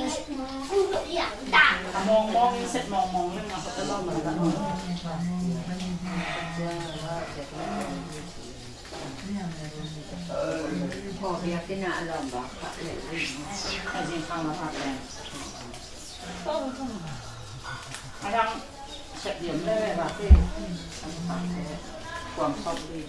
มองเสร็จมองเรื่องมาเขาจะเล่าเหมือนกันพอเรียกที่น่าอร่อยบ้างเลยใครจริงข้าวมาผัดแรงอาจารย์เสร็จเดี๋ยวได้เลยแบบที่ทำผัดความชอบดี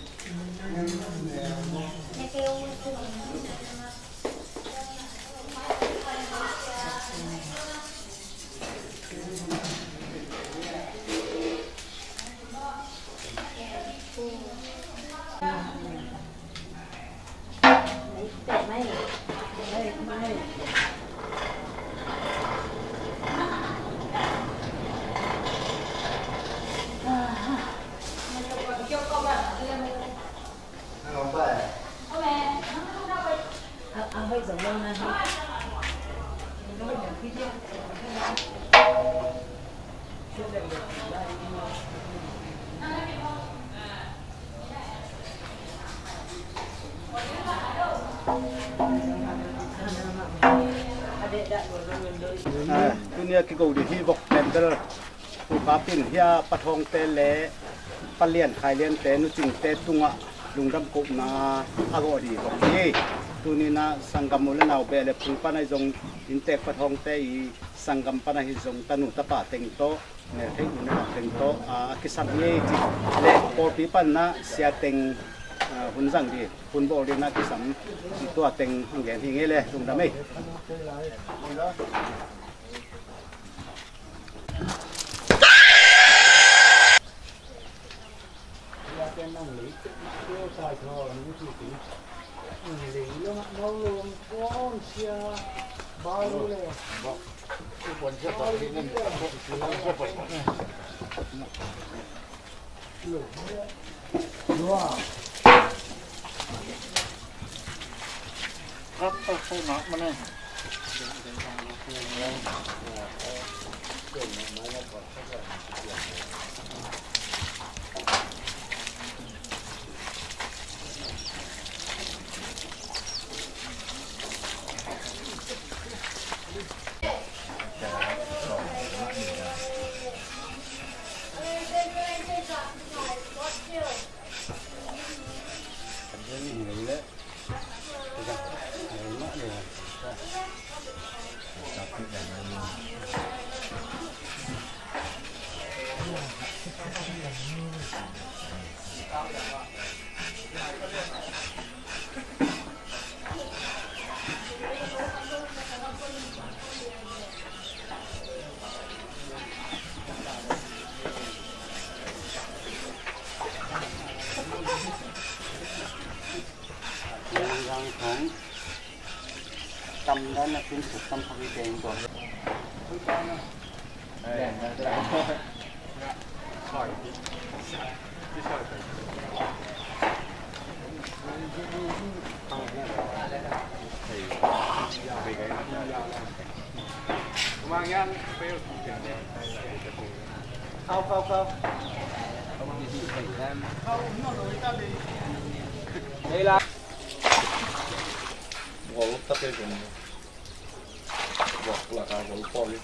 เอาให้สมบูรณ์นะตัวนี้คือกูดีที่บอกเป็นเตอร์ผู้ค้าปิ้นเฮียปะทองเตะเละปะเลียนขายเลียนเตะนุจิงเตะตุงะลุงดำกุนาอากอดีบอกนี่ตัวนี้นะสังกัมมูลนาเบลพุ่งปานในจงอินเตะปะทองเตะสังกัมปานในจงตนุตะปะเต็งโตเนี่ยที่อุณหเต็งโตกิสักเย่เละปอปีปันนะเสียเต็งหุ่นสังดีหุ่นโบรีนะกิสัมตัวเต็งหังแกนหิงเอเลยลุงดำไม่นั่งหลีเที่ยวชายทอนี่คือสีหลีแล้วเราลงก้อนเชียบ้าเลยบอกทุกคนจะต้องที่นั่นพวกที่นั่นพวกเนี่ยหลุดเนี่ยว้าครับต้องใช้หนักมันเลยของจำได้นะเป็นสุดจำพักเองก่อนมางั้นไปเข้าเข้านี่ละ我特别重要，我那个我包的，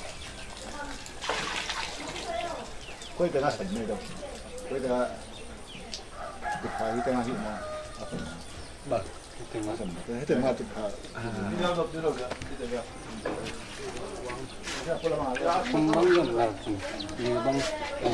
可以给他省那个，可以给他，就开一点下去嘛，不，一点下什么？一点下就开，你要做这个，你这个，不能嘛，ผมบางอย่างเรามีบาง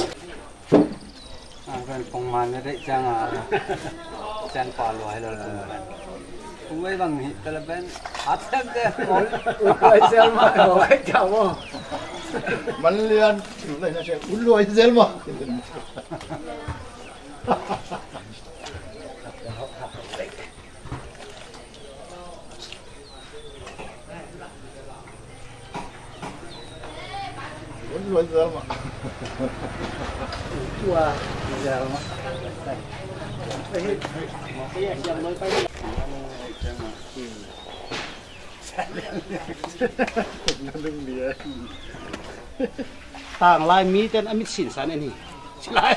เป็นปงมันไม่ได้จ้างจันปลาลอยเราไม่บางทีแต่ละเป็นอัดเต็มเลยรวยเซลมาโอ้ยเจ้าว่ะมันเรียนอยู่เลยนะเชฟรวยเซลมารวยเซลมาตัวเซลมาไปยังไม่ไปต่างลายมีแต่อมิตรสินสันนี่ลาย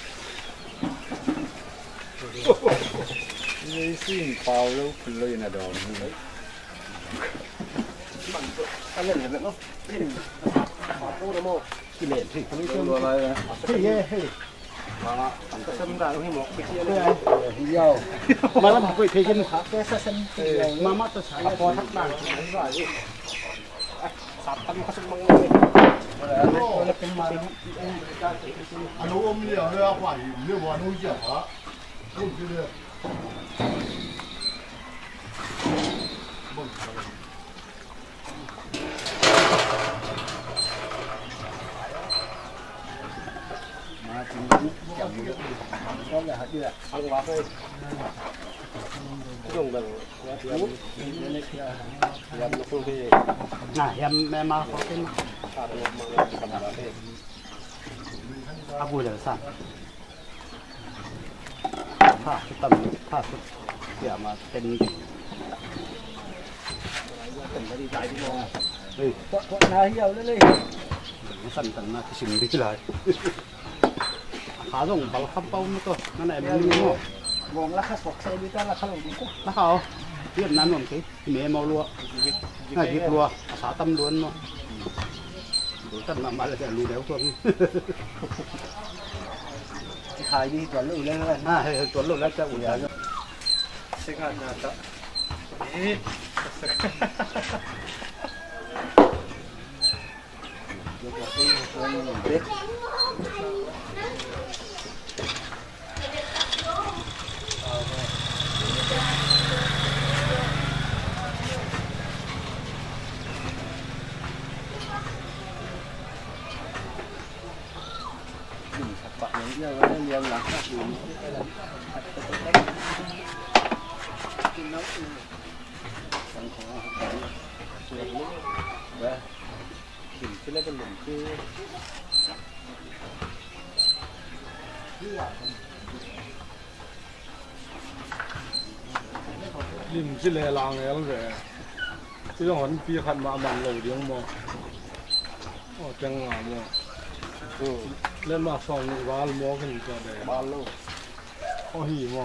นี่สิ่งเปล่าแล้วคุณเลยนะดอมมัน ăn lên là nó cô nó mò cái lệ thì không biết rồi là cái gì mà cái sâm ra nó một cái kia này nhiều mà làm cái thế chân cái sâm mà mắt tôi xài có thắt đàn rồi sắp tâm có sâm măng này nóเป็นมาอันนู้นเนี่ยเรื่องว่าอยู่เรื่องว่านู้นเยอะฮะนู้นคือเรื่องมาถึงจับอยู่ก็เลยหาเดือดเอาว่าไปลงแบบว่าเทียมเล็กๆยำลูกพี่ยำแม่มาขอเป็นขาดลมมาทำอะไรอาบูเดือดสั่งผ้าชุดตั้มผ้าชุดเกี่ยมาเป็นไม่ดีใจที่มองเฮ้ยก็นายเหี่ยวเลยสั่นตั้งมาที่สิ่งดีเลยขาส่งบอลขับเป้าไม่ตัวนั่นแหละมันมีมั้งมองแล้วข้าสกใส่ดีกันแล้วข้าลงดีกว่าแล้วเขาเรียบนั้นหมดที่เมย์มาลัวยิบลัวสาตั้มล้วนมั้งดูตั้มมาแล้วจะรู้แล้วตัวนี้ขายดีตัวลูกแล้วนะตัวลูกแล้วจะอุ่นแล้วใช่กันนะจ๊ะbạn những cái liều là các gì lim chỉ lệ làng này lắm rồi, chỉ là hắn phi khăn mà mặn lâu tiếng mà, chẳng ngà mà, lên mà xong rồi vào mua cái gì cho đấy, bao lâu, có gì mà,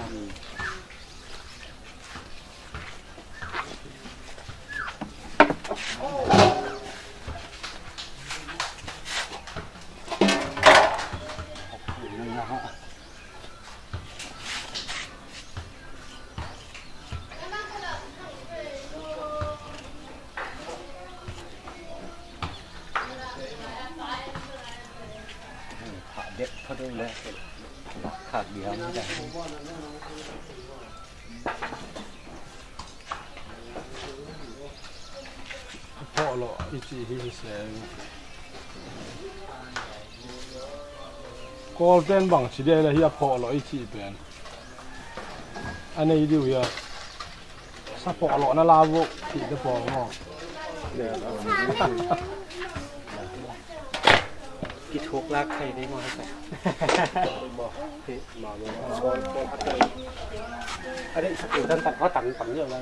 đẹp thật đấy,ขาดเดียวไม่ได้พอละอีจีที่เสียก็เป็นบางทีเดียวเลยที่พอละอีจีเป็นอันนี้ดูอย่าถ้าพอละน่าลาบุที่จะพอมั้งกิทุกรักใครได้มาให้บอกพี่มาเลยอันนี้สักท่านตัดเขาตังเยอะเลย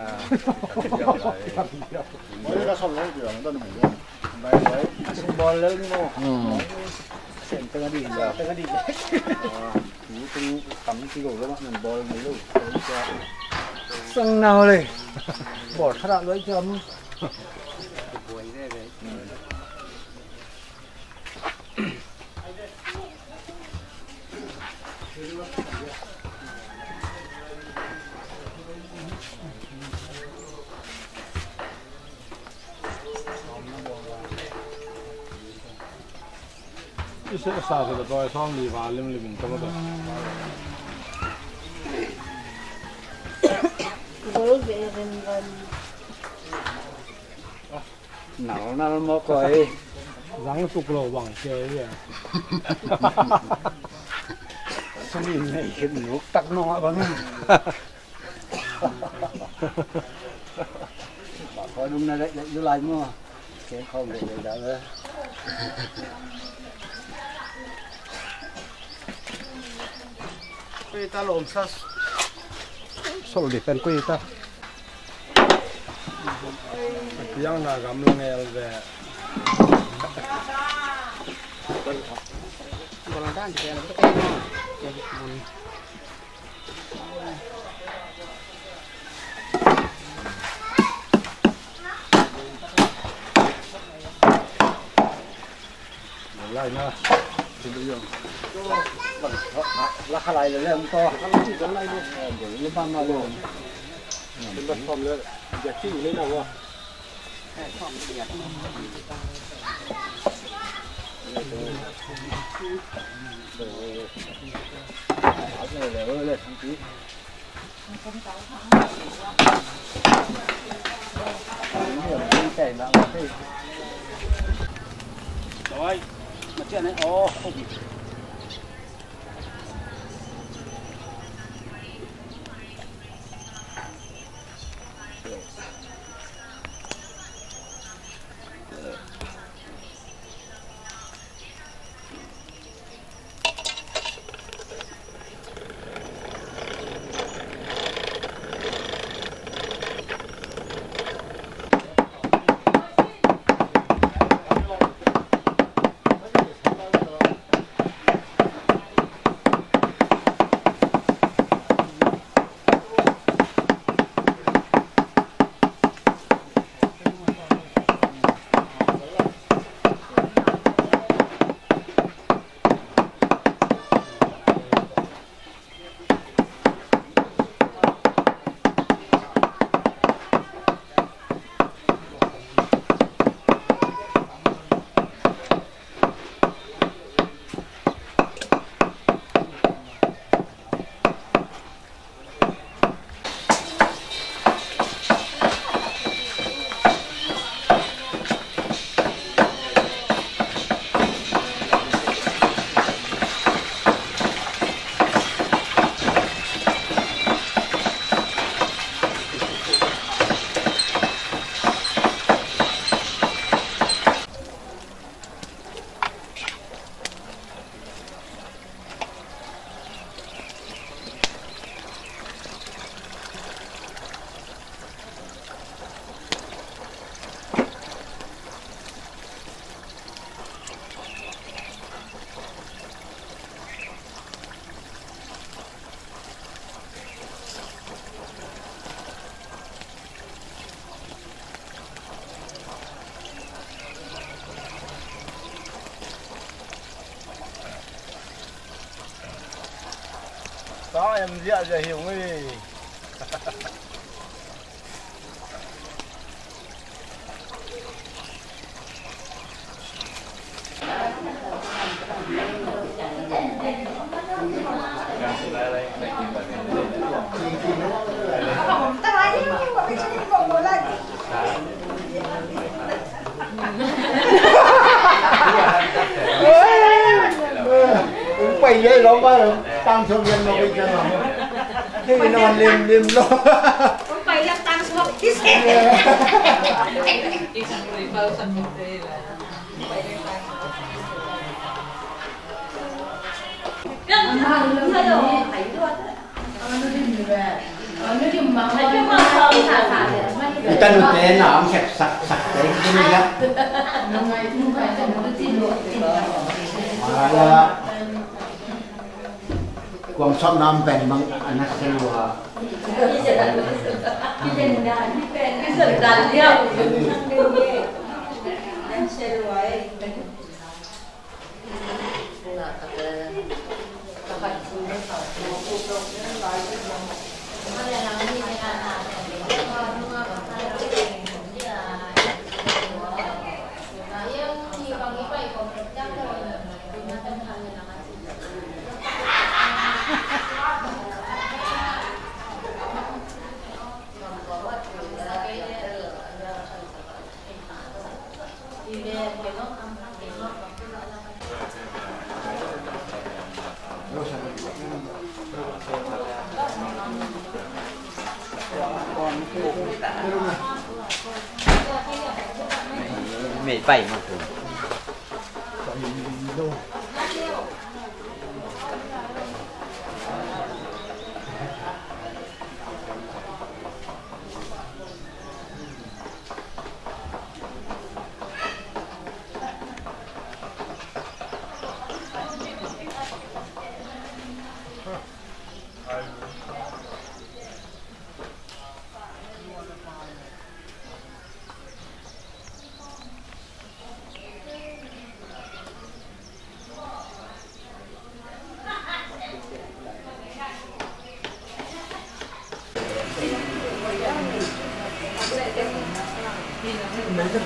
ไม่ได้เขาเล่นเยอะต้นหมูไม่ไว้ซุบอลเล่นมั้งเส้นเป็นอดีตแล้วเป็นอดีตหนูเป็นตังกิโลแล้วมั้งบอลไม่รู้สังนาเลยบอดขนาดเลยจำบวยได้เลย一些啥子的都爱上里边里面怎么的？ nào nó mò coi răng sụp lỗ bằng xe vậy sao nhìn này cái nước tắc nó bằng coi đúng này lại vô lại mua cái không để đó nữa cái ta lồm sao sổ đi bên quê ta yang na gam lang el ve còn đang thì nó cái ไล่นะเป็นเรื่องราคาอะไรเลยมันก็อะไรที่กันไล่เนี่ยเดี๋ยวนี้บ้านมาเลยเป็นแบบพร้อมเลยอยากที่อยู่เลยนะว่าแค่ความละเอียดเลยทั้งทีแต่ละที่ร้อยมาเชื่อไหนอ๋อ đó em dễ giờ hiểu ngay quay dây nó có tăng số viên nó bị cho nó thế thì nó liềm liềm lo không phải là tăng số cái xe đi sang người bao sang một đây là phải lên tăng người ta nuôi té nó ông sạch sạch sạch đấy cái này á mà làความชอบน้ำเป็นบางอันนั้นเซลล์ว่า cái sự đàn điệu em xe đuổi là các bạn chú nó phải một cuộc động đến lại với nhau nó là làm gì cái là mệt bảy mà thường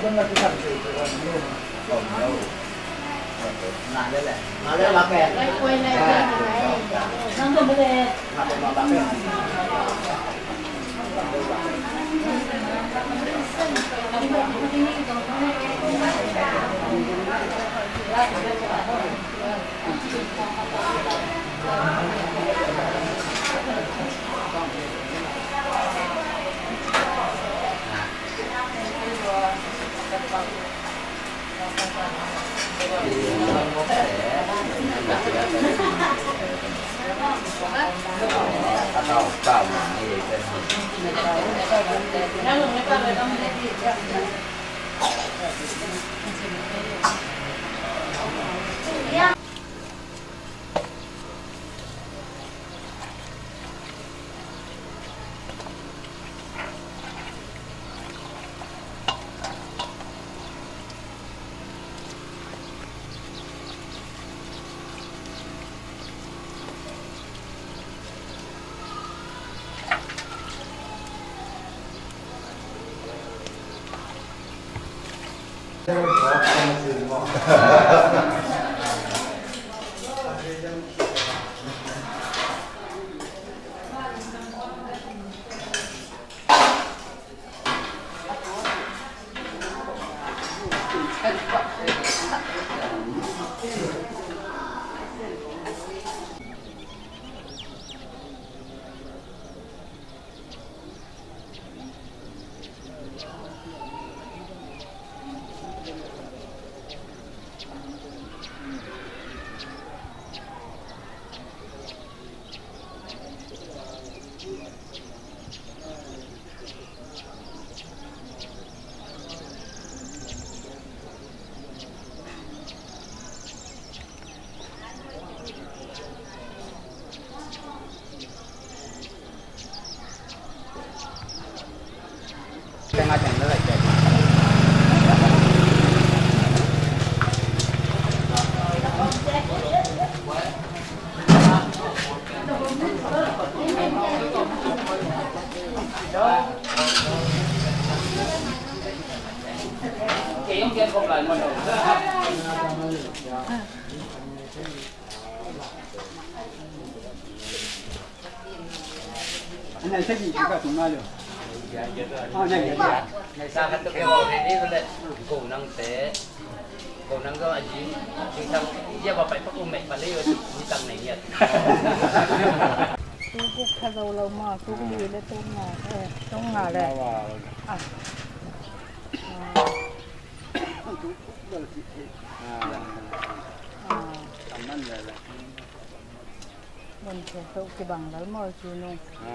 Nãy là bạc Đây quay này này. Nâng cầm về. Anh này thích gì cả chúng ta rồi. Ngày sau hắn tôi kêu gọi đi lên cổ năng tế cổ năng do anh chị chúng ta giờ vào phải bắt ông mẹ và lấy ở đi tăng này nhỉ. Tôi cũng thay đầu lâu mà tôi cũng đi lên tôi mà trong ngà đây. Mình sẽ tôi cái bằng đó mà chú nung.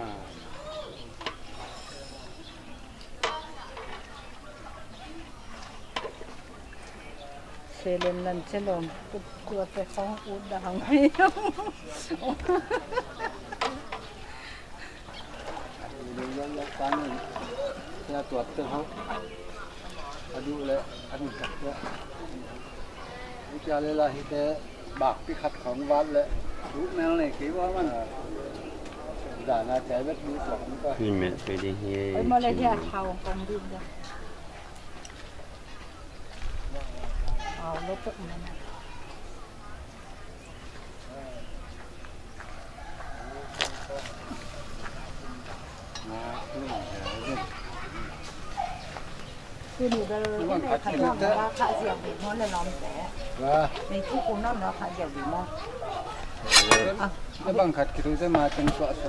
Sẽ lên lần sẽ lồng tôi phải không út đằng hay không. Saya tuat tu hau, adu le, adu kat tu. Ini lah kita bak pikat khong wat le, du mel ni kira man. Dah nak cakap du sok muka. Ni mẹ phải đi Ôi mà lấy ra thầu công đi ra. Lúc tự mình. Cứ đi ra khả năng là khả diệu bị nó là làm rẻ. Mình cũng cũng nói nó khả diệu bị nó. Cái bằng khát cái thứ mà chân sọ sọ.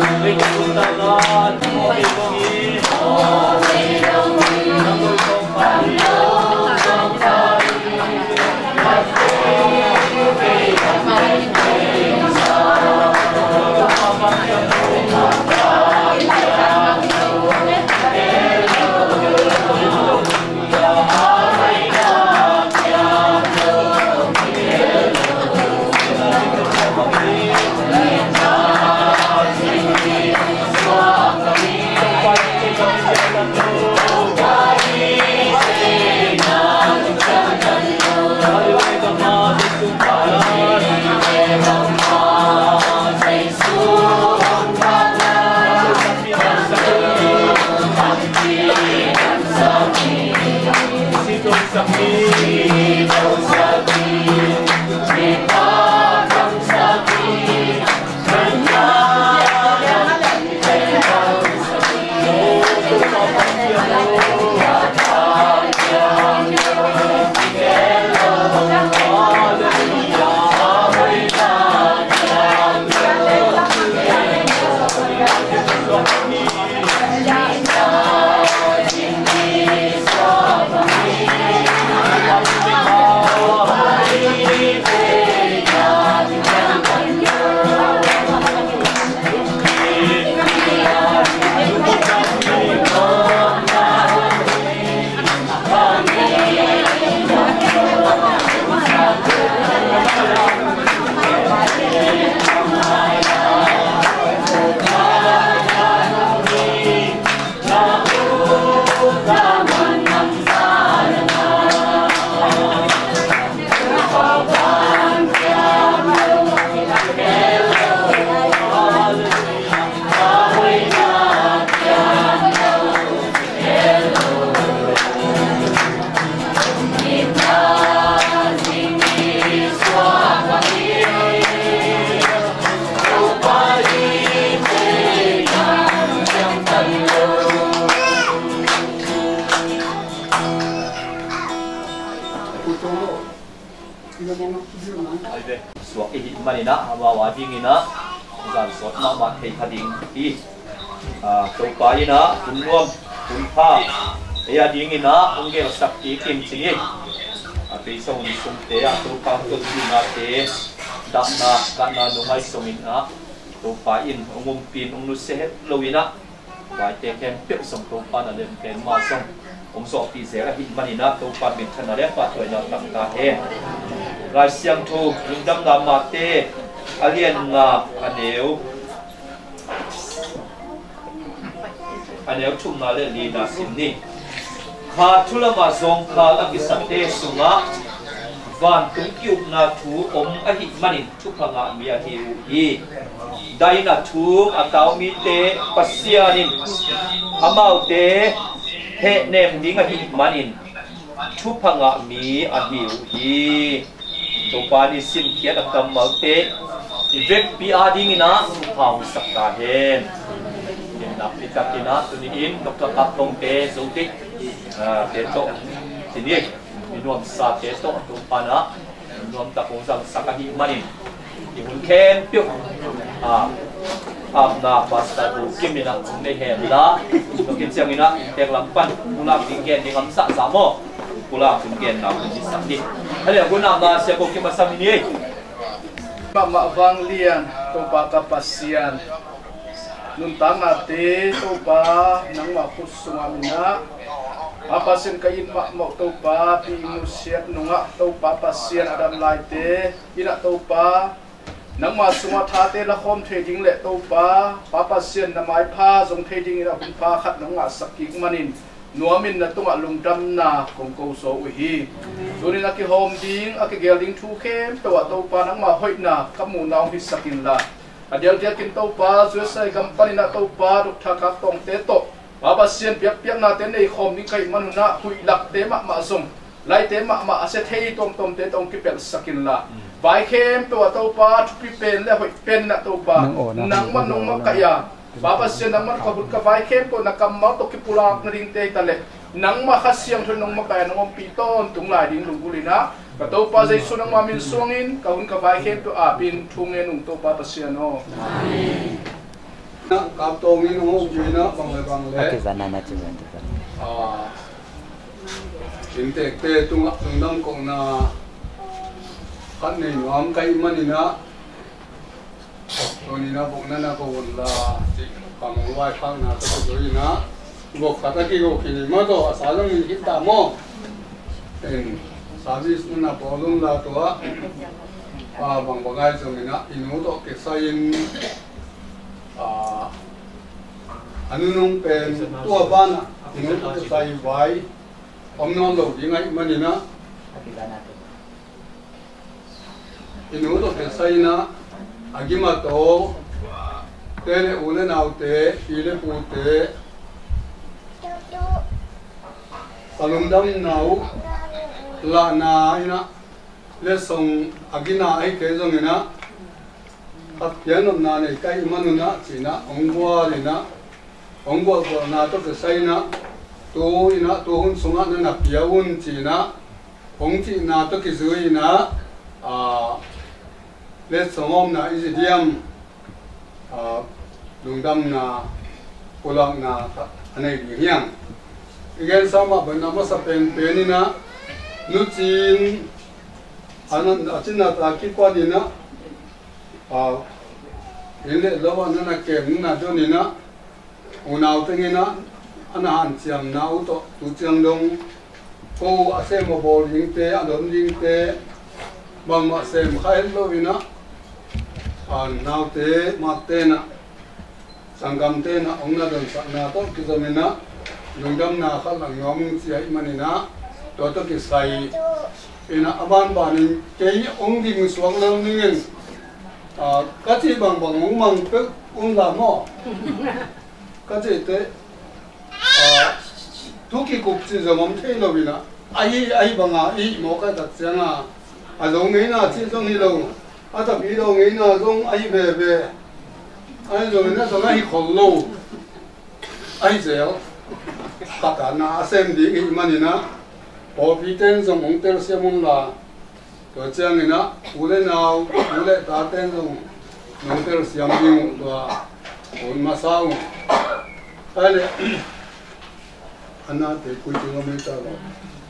suak i manina awawa dingina gan sot ma thei khading i to paina tunwam tunpha ya dingina ungel sakti kim chingi api song sumte a to pa to dina te dakna kana nungai somina to pain ungum pin ungnu se loina vai te kem pe som to pa na lem ken ma som so ti se ra hi manina to pa min thana le pa thoi na tak ta he rai siang thu lungdam na ma te alien nga aneu thum na le li na simni kha thula ma zong kha akisate sunga van tung kyuk na thu om a hi manin thu phanga mi a hi hi daina thu ataw mi te pasianin amau te he nem ding a hi manin thu phanga mi a hi hi to pani sim khiat akam mau te vek pi a ding ina hau sakta hen na pitakina tuniin dr tatlong te zotik te to tinik minuam sa te to pana minuam takong sang sakahi manin ihun ken pyo na pasta bu kimina ne hemla nokin siangina teklampan pula bingen ni ngamsa samo pula bingen na ni sakni hale guna na se ko kimasamini mama wang lian to pa kapasian nun tanga te to pa nang ma khusumamina apasin kain ma mo to pa pi musiat nunga to pa pasien adam lai te ina to pa nang ma suma tha te la khom theding le to pa pasien na mai pha jong theding ira kun pha khat nang ma sakik manin nuamin na tunga lungdam na kong ko so hi suni na ki hom ding aki gelding thu kem to pa nang ma hoina kamu naw hi sakin la adel dia kin to pa sai company na to pa duk thaka tong te to baba sian piak piak na te nei khom ni kai manuna hui lak te ma som lai te ma ase thei tom te tong ki pel sakin la vai khem to pa thupi pen le hoi pen na to pa nang man nong ma kaya baba sian nang man kabut ka vai khem to na kam ma to ki pulak na ring te tale nang ma khasiang thon nong ma kaya nong pi ton tung lai ding lungulina ka to pa jai sunang ma min suangin ka hun ka vai khem to a bin thungen ung to pa pasian no นะกับตรงนี้น้องจีนะบางเลยบางเลย Oke, sana na cuman tu. สินเตกเตตุงตุงดังกงนาขันในหนอมไก่มันนี่นะตัวนี้นะบอกนั่นนะก็วนละจิปังไหวข้างนาก็ตัวนี้นะบอกขัดกี่ก็กินมาตัวสาลงมีกินตามอเป็นสาวิสนั่นนะพอลุงละตัวบางไงตรงนี้นะอินุโตเกษยินอันนู้นเป็นตัวบ้านอินุโตเกษยไว้อมนอนหลบยังไงมันนี่นะอินุโตเกษยนะอากิมาโตเตเลอุเลนาวเตอีเลปูเตปลุงดำนาวลานาอินะเลส่งอากินาไอเกจงอินะขัดเยันนนาในใกล้มันนะจีนะองบัวเลยนะองบัวบัวนาโตเกษยนะตัวอินะตัวหุ่นสงฆ์นั่นนะเปียวุ่นจีนะองจีนาโตกิซุยนะเลสงอมนะอิจิเดียมลุงดำนะกุลังนะอันนี้ดีเฮียงอีกอย่างสามารถเป็นน้ำสเปนเป็นนี่นะนุจินอันนั้นจินนะตาคิดว่านี่นะเห็นเลยแล้วว่านั่นนะเก็บนั่นนะเจ้านี่นะอุณาวตั้งนี่นะอันนั้นเจียมนะอุตตุเจียงดงกูอาเซมบอลยิงเตะอันนั้นยิงเตะบางมาเซมใครรู้วินะนาวเตมาเตนะสังกัมเตนะองค์นาดันสักนาต้องกิจมินะลุงดำนาขันหลังยอมเสียอิมันนะตัวต้องกิจใส่อินะบ้านบ้านนี้เกี่ยองค์ดิ่งสวงเรื่องนี้ก็ที่บางองค์มังเป็กองค์ละหม้อก็ที่เตทุกกุบจีจะมั่มเทโลวินะไอ้บางไอ้หมอกระดับเสียงลงนี้นะที่ตรงนี้ลงถ้าพี่ลงนี้นะลงไอ้เบเบไอ้ลงนี้นะต้องไอ้คนโลไอ้เจ้าขัดนะเส้นดีอีมันนี่นะพอพี่เต้นส่งองเตลเสียมุนละตัวเจ้านี่นะอุเลนาวอุเลตาเต้นส่งองเตลเสียมุนตัวคนมาสาวไอ้เลยอันนั้นเด็กคุยถึงเราไม่ได้หรอก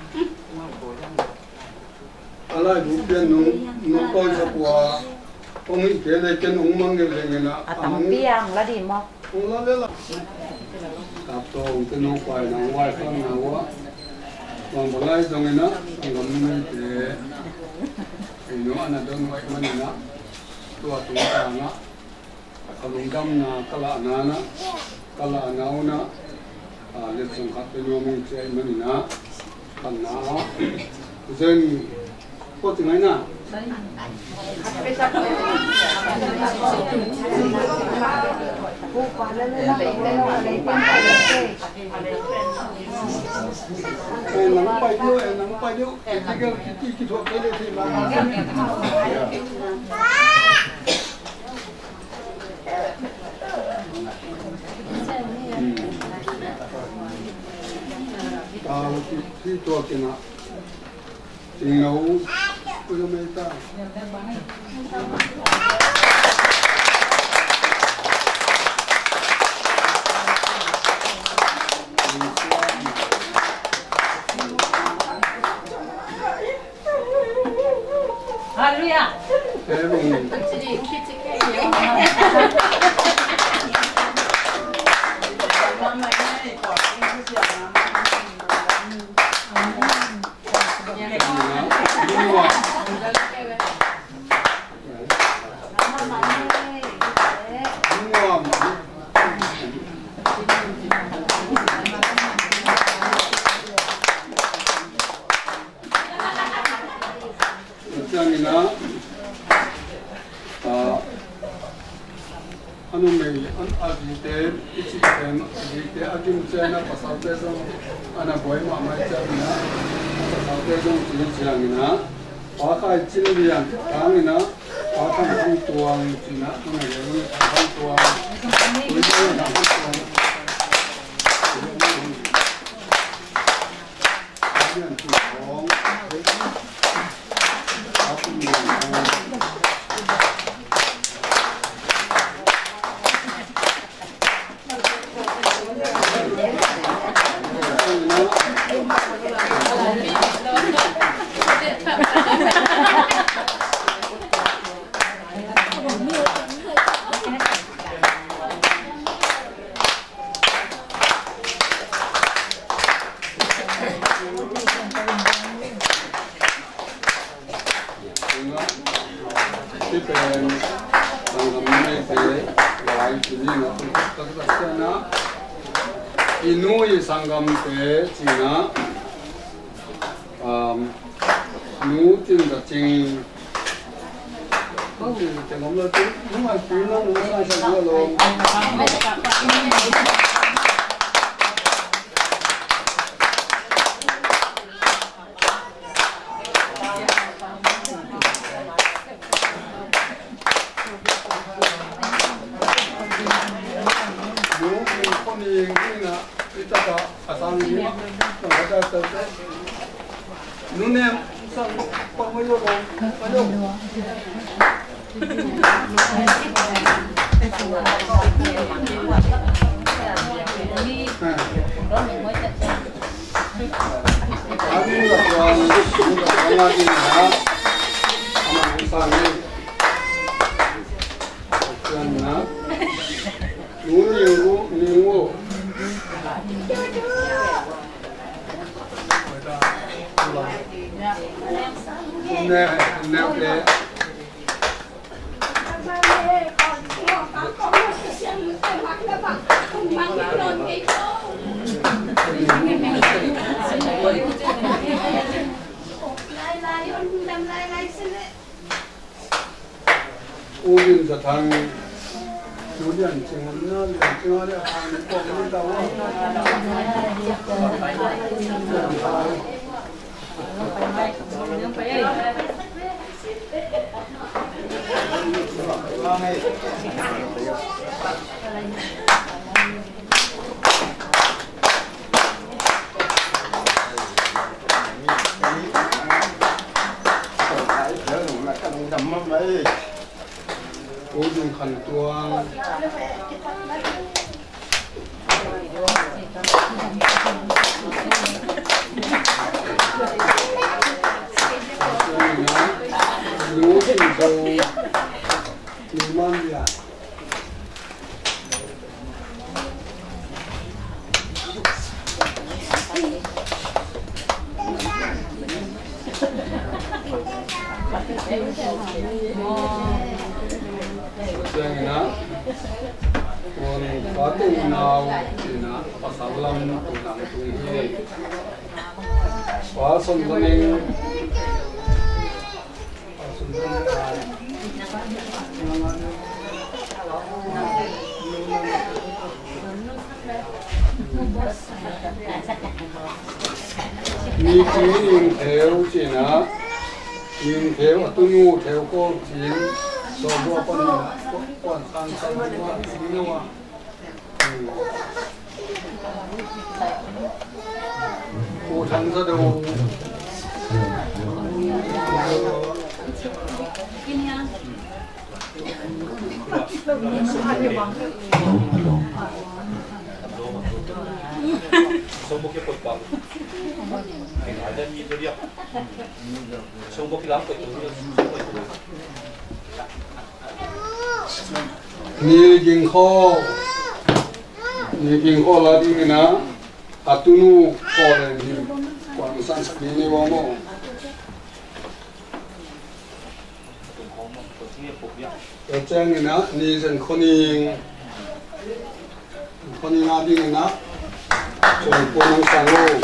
อะไรดูเป็นนุ่งต้นสักว่าตรงนี้เกิดอะไรกันนุ่งมังเกลือเงี้ยนะตังเปียงแล้วดีมั้งนุ่งแล้วเลยล่ะกับตรงเป็นนุ่งไปนุ่งไหวข้างหน้าวะบางคนไล่ตรงนี้นะบางคนไม่เจอไอ้หนูอันนั้นโดนไว้มันนะตัวต่างนะกระลุงดำนะกะละนานะกะละนาวนะเรื่องสงครามเป็นโยมเจมันนะขันนาเช่นพูดถึงไงนะนังไปเดียวนังไปเดียวที่คิดว่าได้ที่มาที่ตัวกินอ่ะจริงเราก็จะไม่ได้ฮารุยะเฮ้ยลุงจะดีคิดจะแค่เดียวน้ำไม่ได้ก่อนที่จะเสียน้ำanu mei an agite ichi tem agite agim chena pasaute song ana boy ma mai chana pasaute song chi changina pa khai chin lian tangina pa tham tuang china ana ye tham tuang ni na tuang yan tuang เป็นสังคมไม่เป็นหลายที่นี่นะตั้งแต่นะอินุยสังคมเป็นจีนะนู้จริงกับจริงต้องจริงแต่ผมเราจริงนู้มาจริงนะนู้มาใช่ไหมลงนู้เนี่ยสั่งปังไม่ยอมไม่ยอมอันนี้ก็ตัวนี้ก็ตัวนี้นะอามาสั่งนี่สั่งนะนู้นี่รู้นี่รู้เนี่ยเนี่ย乌云在谈，有点情况呢，情况呢，光没到啊。我用很多。有这种你们的。这样呢，我发动脑呢，把手浪动动去，我送他们，送他们มีที่ยิงแถวจีนะยิงแถวตุ้นูแถวก็จีนสอบว่าปนปนทางสายว่าสีนัวผู้ทางสะดวก성복이 꼴빵. 완전 이들이야. 성복이 남고 있고 니 긴코 니 긴코 라디나 아투누 코레니 광산 스키니 와모 어짱이나 니전 코닝 코닝 아딩이나 좀 보능상으로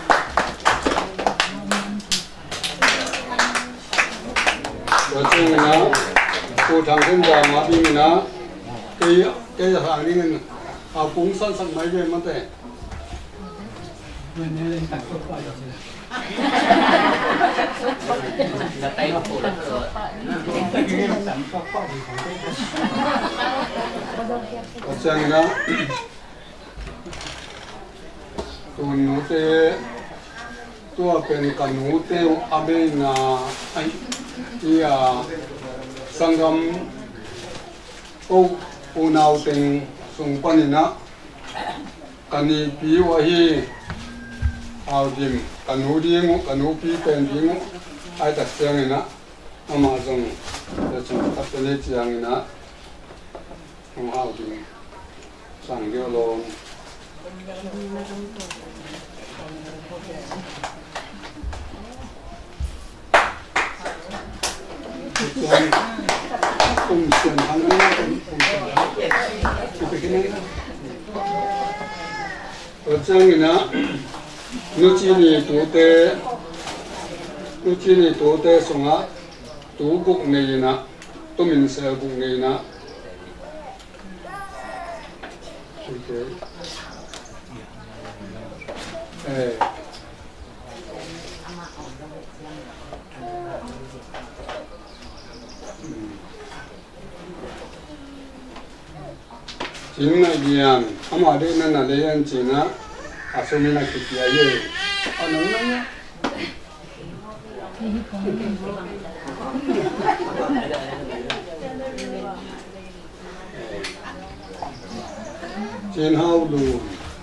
어쩌나 그 당선자 마비나 그 상리는 아 봉산상 말게 맞대 왜 내는 딱 là tay của cô là 어쩌나ตัวหนูเตตัวเป็นกันหนูเตอาเบนาไอ้ที่สังคมโอ้ปูนาวเต็งส่งปันนะกันนี่ปีว่าฮีเอาดิมกันหนูดีงูกันหนูปีเป็นดีงูไอ้ตัดเสียงนะอามาส่งจะส่งตัดเป็นเสียงนะเอาดิมสั่งเดียวลงส่วน cùng chuyển thắng cái cùng cái này ở trong này nó nu chi ni tu te songa tu guk nei na tu min se guk nei na okay chính là giang, ama đây là lấy anh chị na, số mình là kịch gì, anh nói nhá. Trên hao luôn,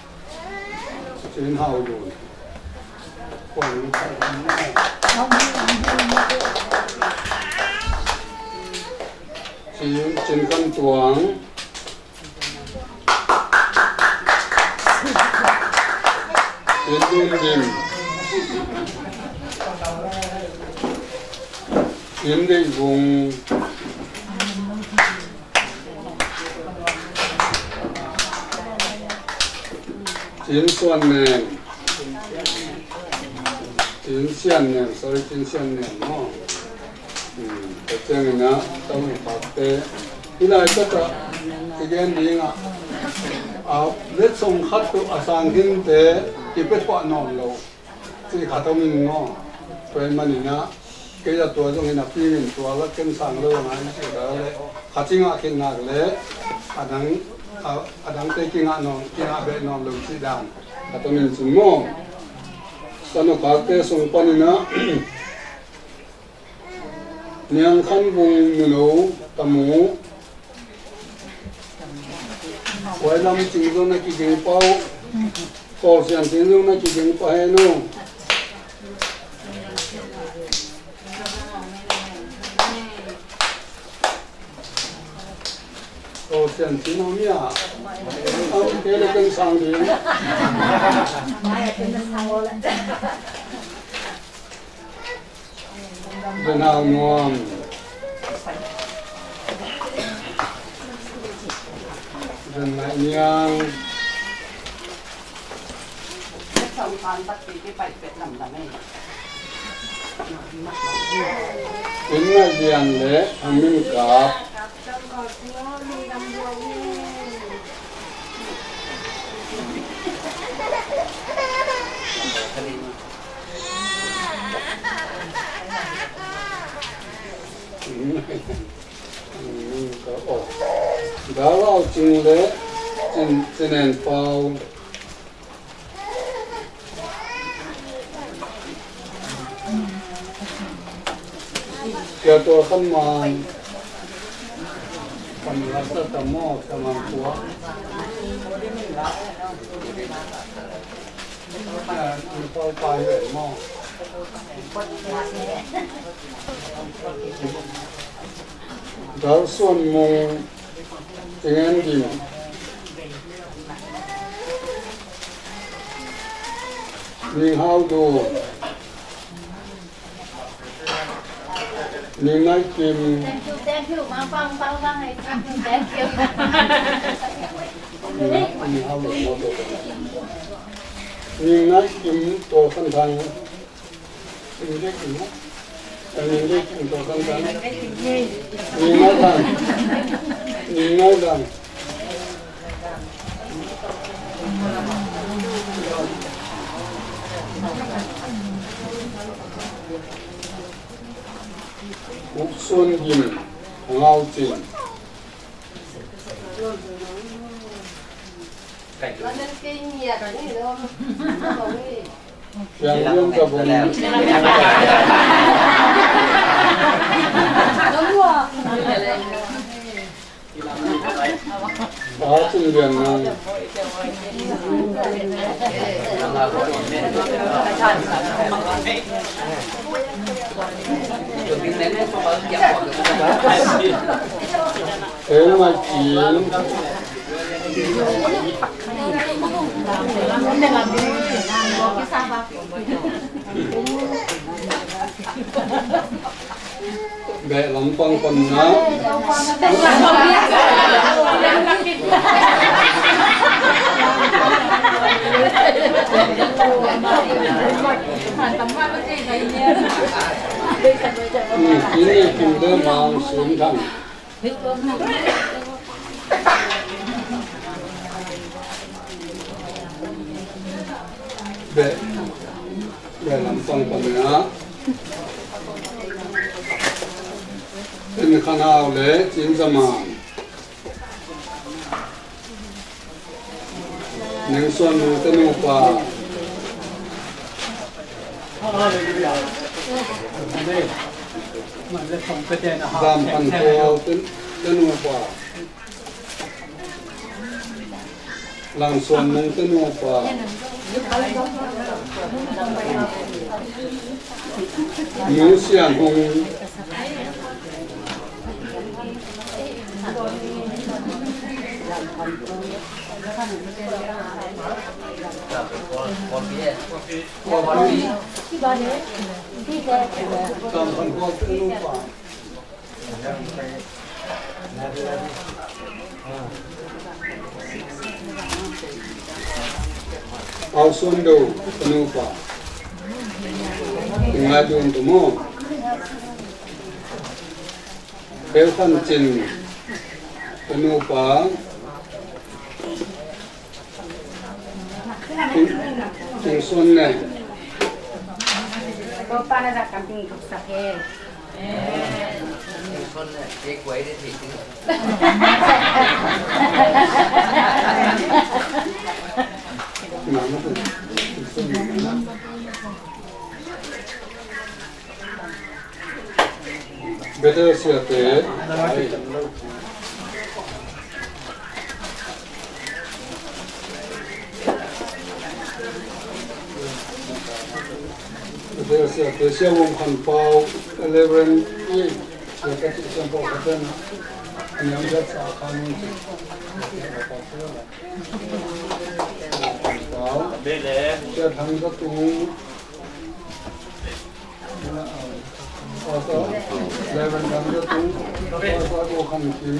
còn trên căn tuồng. Trên đun đêm, trên đây vùng trên xuân này, trên xiên này, sorry trên xiên này, nó, cái chuyện này nó, tao mình phát tế, cái này tất cả cái gì ngã, lết sông khát tụ sang kinh tế. Cái bếp quạt nòng lâu, thì khá tao mình ngon, rồi mà nè, cái giờ tuổi trong cái nạp phim mình tuổi là kinh sang lâu mà anh sẽ đỡ lấy, khá chính ngã kinh ngã lấy, đang tới kinh ngã bếp nòng lâu chỉ đàn, khá tao mình dùng ngon, sau nó khá cái sông pan nè, niang khăn vùng nấu tầm mũ, quay làm chính rồi này cái gì bao có xem tiếng luôn nó chỉ tiếng phải nó có xem tiếng nó mía ông cái là cân sang đi bên nào ngon bên này nhang xong con bắt cái bạch việt làm này tính là giang lệ thằng mình cả đã lao chừng lệ trên nền bao giờ tôi không mà còn là rất là mò cho mà của tôi phải về mò đó xuân mùng tiếng Anh gì mình hao đồ mình nói kim thank you mà phăng hay thank you mình hao đồ mình nói kim tổ phân thành mình biết kim mình biết kim tổ phân thành mình nói rằng úc xuân dìm ngao trình Yang luôn cả vùng đó trình liền này thế mà chỉ bẹ lắm con na ini kita mau sungkan bẹ lắm con na in kanal le in zaman neng son nu tenu pa zam pan ko tenu pa lang son neng tenu pa nu sian hong Ao sundo penupa, ngajun tumo, pelkan cing penupa, cing sunne. Kau pana dah kambing sakit. Con cái quấy đấy thì better siate better siate sia wong khan pau 11 ye ka chi sam pau ka ten anyam ja sa khan ni pau be le sia thang ka tu also 11 thang ka tu also ko khan ki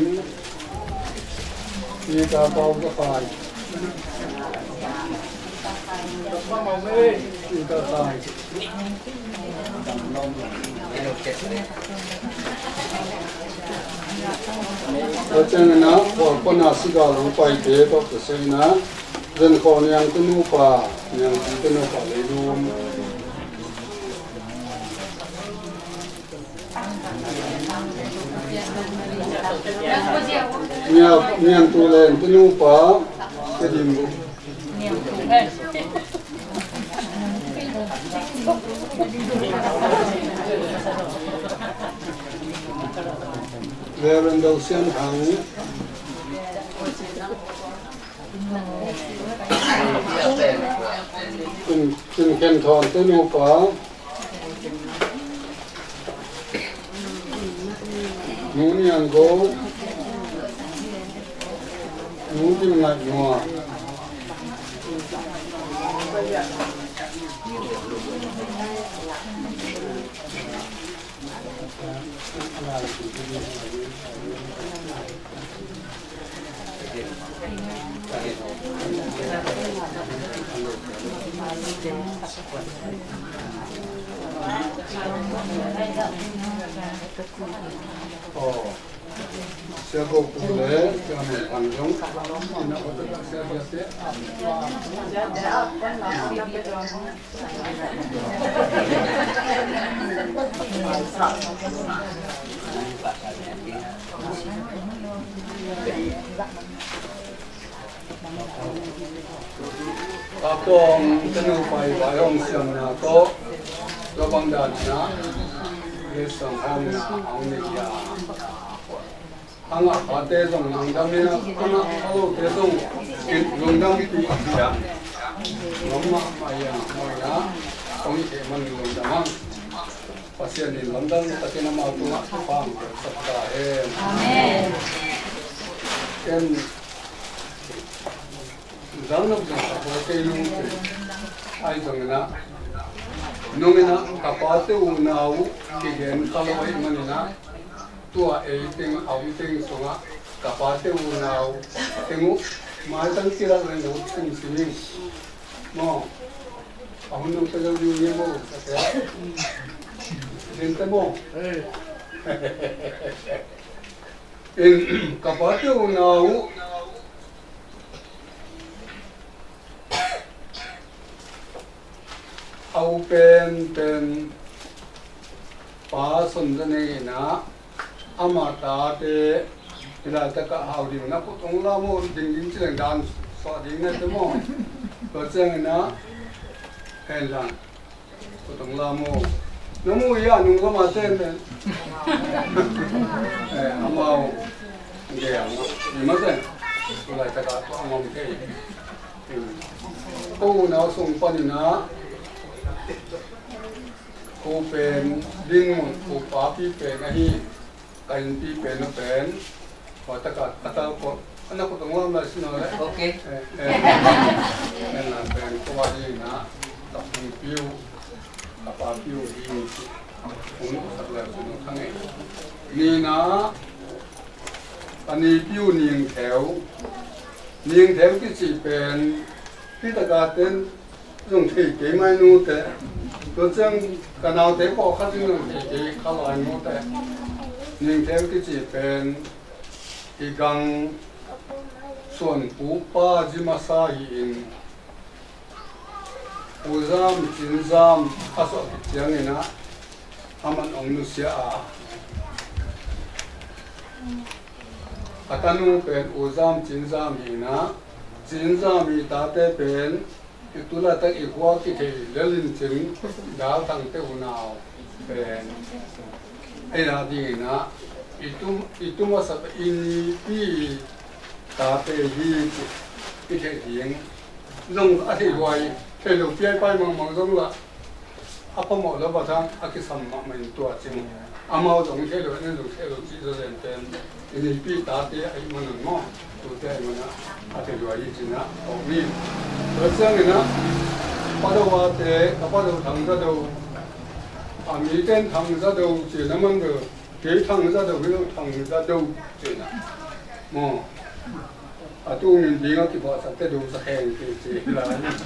ni ka pau ka pai kita tahu. Macam mana? Walaupun nasi garam pai deh, tapi sebenarnya dan kalau yang tu nupa lelum. Yang tu len tu nupa kedimbu. Leren daw siyang hangin. Kung kenton tenu pa. Nuni ang go. Nuni nga nua. Oh, siapa boleh kami panjang, nak betul siapa Kapong tenu pai bayong siang na to, labang dan na, isang hang na ang niya. Ang ate dong nang dami na kana alo kesong lungdang itu ya. Lama maya maya, kami keman lungdang. Pasien ni lungdang tapi nama tu pam sabda Amen. Kan Zanok na kapatid nung ay dongena nungena kapate unaw kigen kalaway manina tua ting au ting sunga kapate unau tingu mai tang kira le no ting sini mo au no te lo ni mo sa gente mo in kapate unau au pen pa son ne na amata te ila ta ka hau ding na ko tong la mo ding cheng dan so ding na te mo ko cheng na hen lan ko tong la mo no mo ya nu ko ma te ne amao ge ya ni ma te ila ta ka ko amao ke ko na song pa ni na cô pen đinh cô phá pi pen này cái pi pen nó pen và tất cả có anh nó có tổng làm là xin nói đấy ok nên là pen có bao nhiêu nè tập trung piu tập phá piu đi cũng thật là cũng thằng ấy ni nó anh đi piu niềng theo cái gì pen cái tất cả tên dùng thì cái mai nu thế tôi chẳng cái nào thế bỏ khát dùng thì cái khá là nu thế nhưng theo cái gì bên cái gang xuân phú ba chỉ mà sa hiện u zam chín zam áp dụng cái tiếng này na aman ông nu sia à tanu bên u zam chín zam hiện na chín zam thì ta thế bên itu lah tak ikut kita lelin cering dah tang te unau pen ena di na itu masa ini pi ta te hi kita hiang long ada wai kalau piai pai mang long lah apa mau lah batang aki sama main tua cing amau dong kalau ni dong kalau cizo pen ini pi ta te ai mana mo tu te mana ada wai cina ni Terus ni na, pada waktu pada tangga tu, American tangga tu, cina mana ke tangga tu, ke tangga tu cina, mo, atu ni bingat kita satu tu saheng ke cina,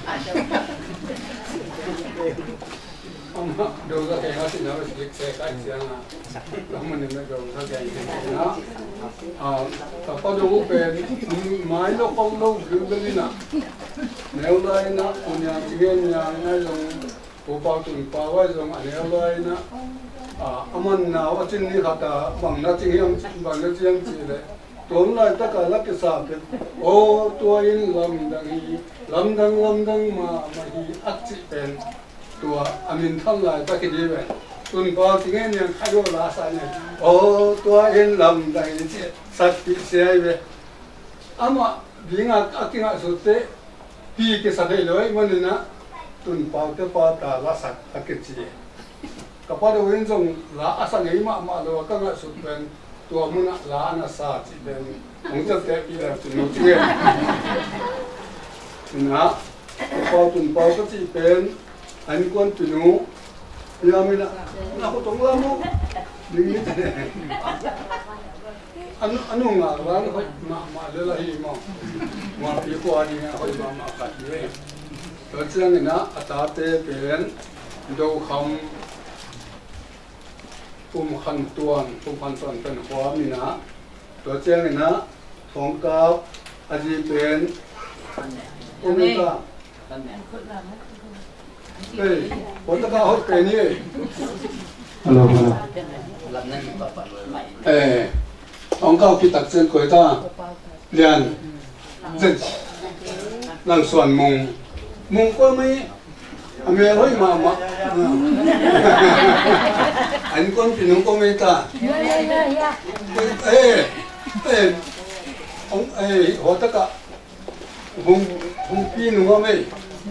ama tu saheng asyik nama sedikit sekai cina, lama ni tu saheng cina, pada waktu mai lo kau lo gila na. Nếu lại na, nhà chuyện nhà ngay dùng bộ bao tuần bao vây dùng anh nếu lại na, aman nào ở trên này hạt bằng na chuyện em bằng na chuyện gì đấy, tóm lại tất cả các cái sao cái, ô tôi in làm đằng mà hi ác chỉ bên, tôi amin thăng lại tất cái gì vậy, tuần bao chuyện em khai đồ lá sai này, ô tôi in làm đằng gì sát bị sai vậy, ama biến cái số thế pi ke sa dei loi mon na tun pau te pa ta la sak ta ke chi ka pa do wen jong la asa ngei ma lo ka nga su ben tua mun la na sa chi ben ong te te pi la tu no chi na pau tun pau ka chi ben an kon tu nu ya mi na ko tong la mo ni te anu nga la ko ma le la hi mo mà phía qua đi nghe hồi mà cắt vậy, rồi trước này nó ta tê biển đâu không khăn tuanเป็นความนี่นะตัวเจ้านี่นะทองกาวอาจีเป็นนี่ก็เฮ้ยคนตะกาเขาเป็นนี่ฮัลโหลทองกาวคิดตักเส้นก๋วยตาเรียนrất làm soạn mùng qua mấy mẹ hỏi mà anh con thì nó có mấy ta ông họ tất cả vùng pi nó có mấy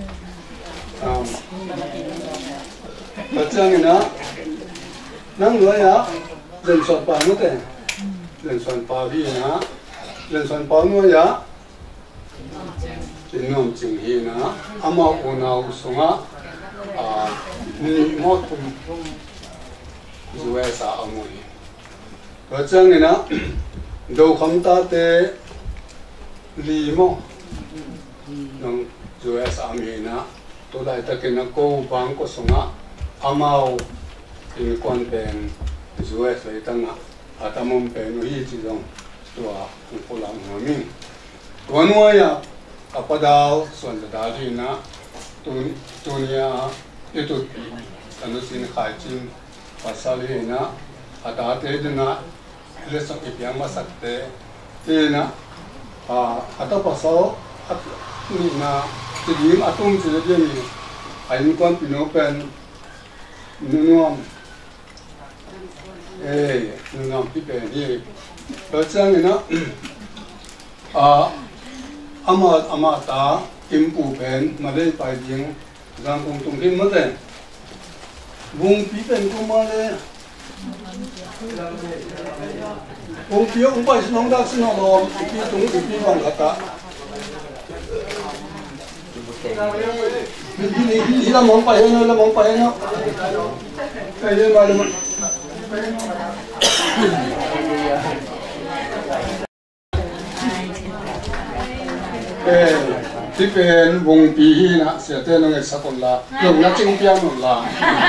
thật ra người nó năng nói á dần soạn bà nó thế dần soạn bà vì nó dần soạn bà nó á chính ông chính hi na, ama unau sunga, ni motum, jual sa amui, và chẳng này nó đầu không ta te lì mò nông rồi sao mi na tôi lại ta cái nó câu bang có sung á amau in quan pen rồi sai tăng á atamom pen hi chỉ dòng tua cũng có làm hòa mình còn ngoài à apadal xuân đã đi na tôi nia itu anu sin khai chin pasal hi na ada te na le sok ipiang masak te na ata pasal ni na tidim atung chi de ni ain kon pino pen nunom nunom pi pen hi ba chang ni na ama ta kim pu pen ma le pai jing gang kong tung hin ma de vùng pi pen ko ma le vùng pi ông pai snong da sno lo pi tung pi bang kata đi làm món phải hơn là món phải nó cái gì màที่เป็นวงปีนะเสียเต้นงสกุลละลงนักจิงเปียงนุ่นละ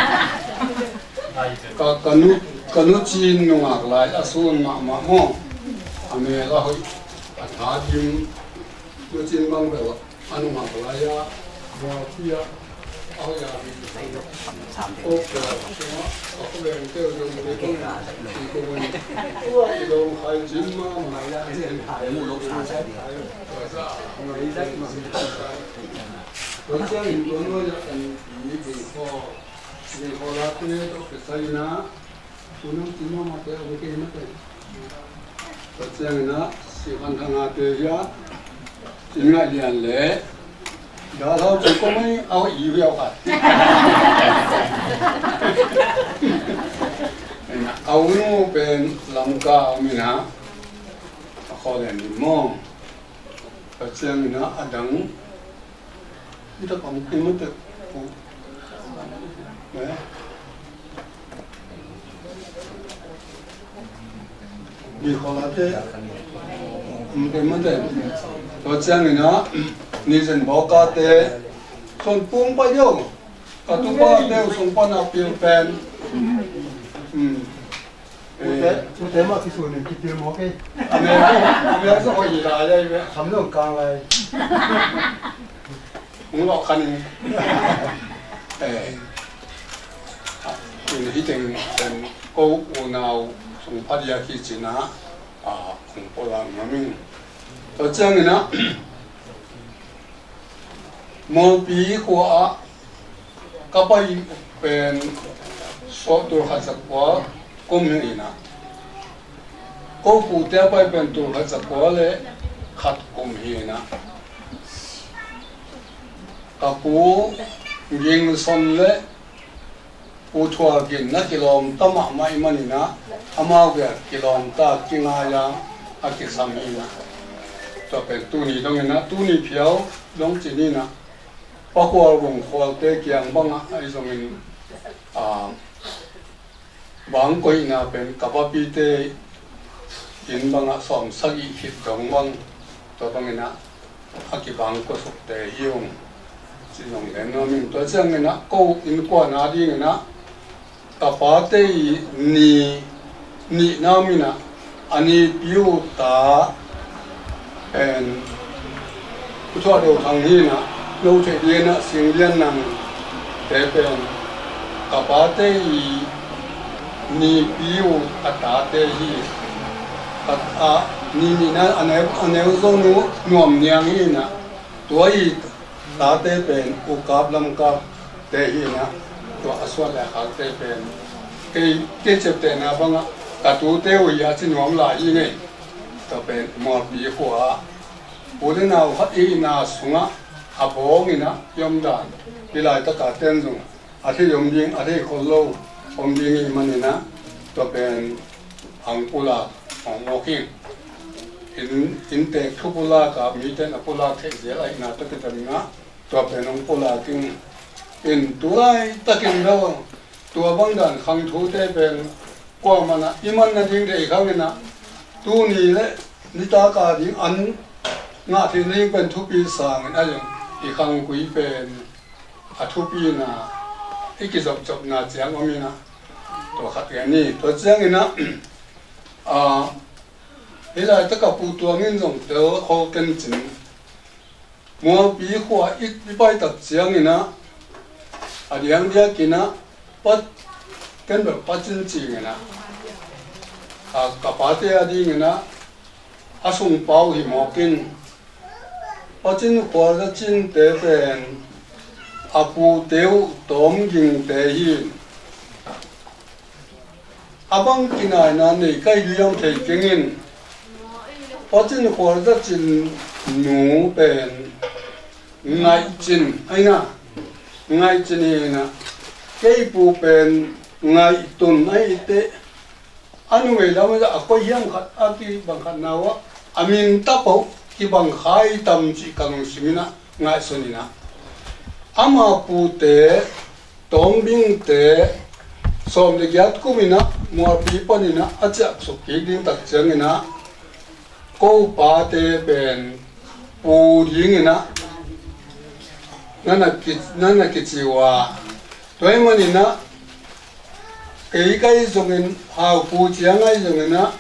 ก็นุจีนนุ่งอะไรอาสูนมาโมอเมริกาเฮ้ยอาถาดิมนุจีนบางแบบอันนุ่งอะไรอะว่าพี่อะเอาอย่างนี้โอ้เกิดเอาเรื่องเกี่ยวกับเรื่องที่กูมันลงใครจิ้มมาไม่ได้เห็นถ่ายมูลค่าใช่ถ่ายก็จะไม่ได้มาตัวเจ้าหญิงตัวนู้นจะเป็นมีเป็นข้อละที่ต้องเป็นใส่นะตัวนู้นจิ้มมาแต่โอเคไม่เป็นตัวเจ้าหญิงนะสิวันทางอาเทียจิ้มง่ายเรียนเลยเดี๋ยวเราจะก็ไม่เอาอีเวียวกันเอาโน่เป็นลำกามีนะข้อเรียนมองปัจจัยมีนะอดังที่ตะกอนที่มันตะปูเนี่ยมีข้อละเท่มันเป็นมันเต็มปัจจัยมีนะนี่ฉันบอกกันเตะส่วนปุ่งไปเยอะก็ทุกบ้านเดียวส่งปันเอาเปลี่ยนแปลงแต่มาที่ส่วนหนึ่งคิดเดียวมั้งอเมริกาสักคนอีหลายเลยทำเรื่องกลางเลยมึงบอกคันนี้ที่จริงเป็นกูอูนาวส่งพัทยาคิดจีน่าของโบราณมามิ่งตัวเจ้านี่นะมอปีหัวก็ไปเป็นสอบตัวขัดสักว่าก็มีนะก็ผู้เที่ยวไปเป็นตัวขัดสักว่าเลยขัดก็มีนะก็ผู้ยิงสนเลยผู้ทัวร์กินนะกิโลมตั้มไม่มันนี่นะอามาเกกิโลมตากินอะไรอากิสามีนะจะเป็นตัวนี้ตรงนี้นะตัวนี้เพียวลงจีนี่นะพอควาวงควาเตะเกียงบ้างไอ้ตรงนี้บางคนน่ะเป็นกับว่าปีเตะกินบ้างสองสักอีหิดตรงบ้างตัวตรงนี้นะอากิบางก็สุกเตะยุ่งจีนงเห็นว่ามีตัวเจ้าเนี่ยนะก็อินกว่านาดีเนี่ยนะกับว่าเตะนี่น้ามีนะอันนี้พิวตาเป็นผู้ช่วยดูทางนี้นะเราจะเรียนสิ่งเรียนนั้นแต่เป็นกับว่าเตะนี่พิวอัตราเตะนี่นะอันนี้เราหนุ่มเนียงนี่นะตัวอีตาเตะเป็นอุกาบลำกาเตะนี่นะตัวอสวรรค์และขาเตะเป็นเกจเตะนะบ้างกัตัวเตะวิญญาณหนุ่มหลายยังไงตัวเป็นหมอปีหัวผู้ที่น่าขัดอีน่าสูงอาบงนี่นะยมด่านเวลาตะการเต้นสูงอาทิยมยิงอาทิคนโลผมยิงมันนี่นะตัวเป็นอังกุลาของโมกิอินเตกทุกุลากับมีเตนกุลาเทเจไรนะตะกินนะตัวเป็นอังกุลากินเป็นตัวตะกินแล้วตัวบางด่านขังทูเตเป็น qua mà na iman na ding để khang na tu ni le ni ta ka ding an nga thi ning pen thu pi sang na yung I khang kui pen a thu pi na iki zop zop na chiang omi na to khat ga ni to chiang na ila ta ka pu tuang in jong te ho ken chin mo bi khwa I bai tak chiang na a liang dia kina pat ken ba pachin chi na ka pa te a ding na a sung pau hi mo kin pachin khwa ra chin te pen a pu teu tom ging te hi abang kina na nei kai liang thei kengin pachin khwa ra chin nu pen ngai chin aina ngai chin na kei pu pen ngai tun ai te anu me la ma a ko yang khat a ki bang khat na wa amin ta po ki bang khai tam chi kang simina ngai sonina ama pu te tom bing te som de gyat kumina mo pi panina a cha so ki ding tak changina ko pa te ben pu dingina nana ki chiwa toy manina kai zongin ha pu chiangai zongina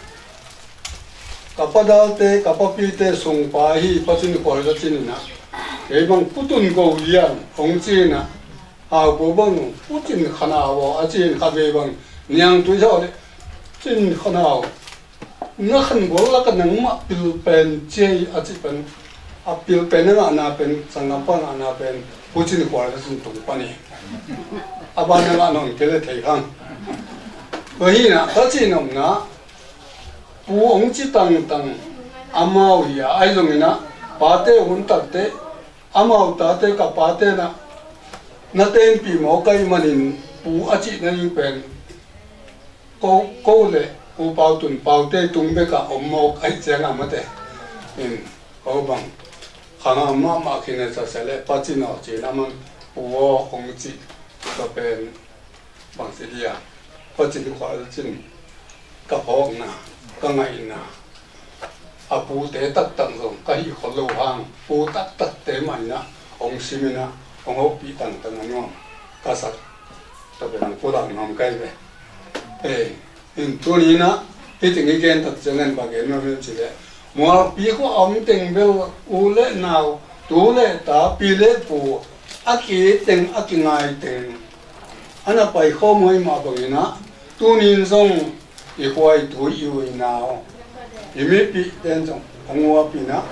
kapadal te kapapi te sung pa hi pachin ko ra chinina ei bang putun go lian ong china ha go bang putin khana wa a chin kha ve bang nyang tu so le chin khana na khan go la ka nang ma pil pen che a chi pen a pil pen na na pen sangapa na pen putin ko ra chin tu pa ni abana la non ke le thei khang hi na ta chi nom na pu ong chi tang amau ya ai zong na pa te hun tak te amau ta te ka pa te na ten pi mo kai manin pu a chi na ning pen ko le pu pau tun pau te tung be ka om mo ai chang am te in ko bang khana ma khine sa sele pa chi no chi na man pu ong chi ka pen bang se dia pa chi ko a chin ka hong na ka ngai na a pu te tak tak zong ka hi khol lo hang pu tak tak te mai na ong simina ong ho pi tang tang no ka sa to be nang pu dang nam kai be in tu ni na he ting gen tak changan ba gen no chi le mo pi ko om teng be u le naw tu le ta pi le pu a ki teng a ki ngai teng ana pai kho moi ma ba na tu nin zong I huai tu yu now imi pi ten jong ongwa pi na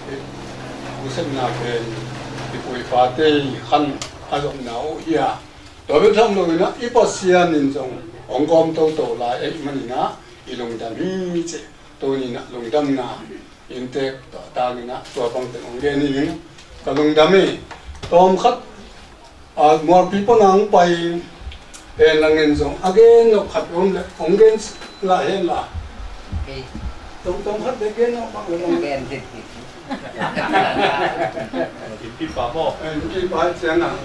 usem na pen I pui fa te han a jong nau ya to be tham lo na I pa sian nin jong ongkom to la e mani na I long dam hi che to ni na long dam na in te ta ni na to pang te ong ge ni ka long dam e tom khat a more people nang pai en lang en jong again no khat le ong gen la hen la tông hết để kiến nó bắt được không Gen thịt thịt bò bò thịt bò chén à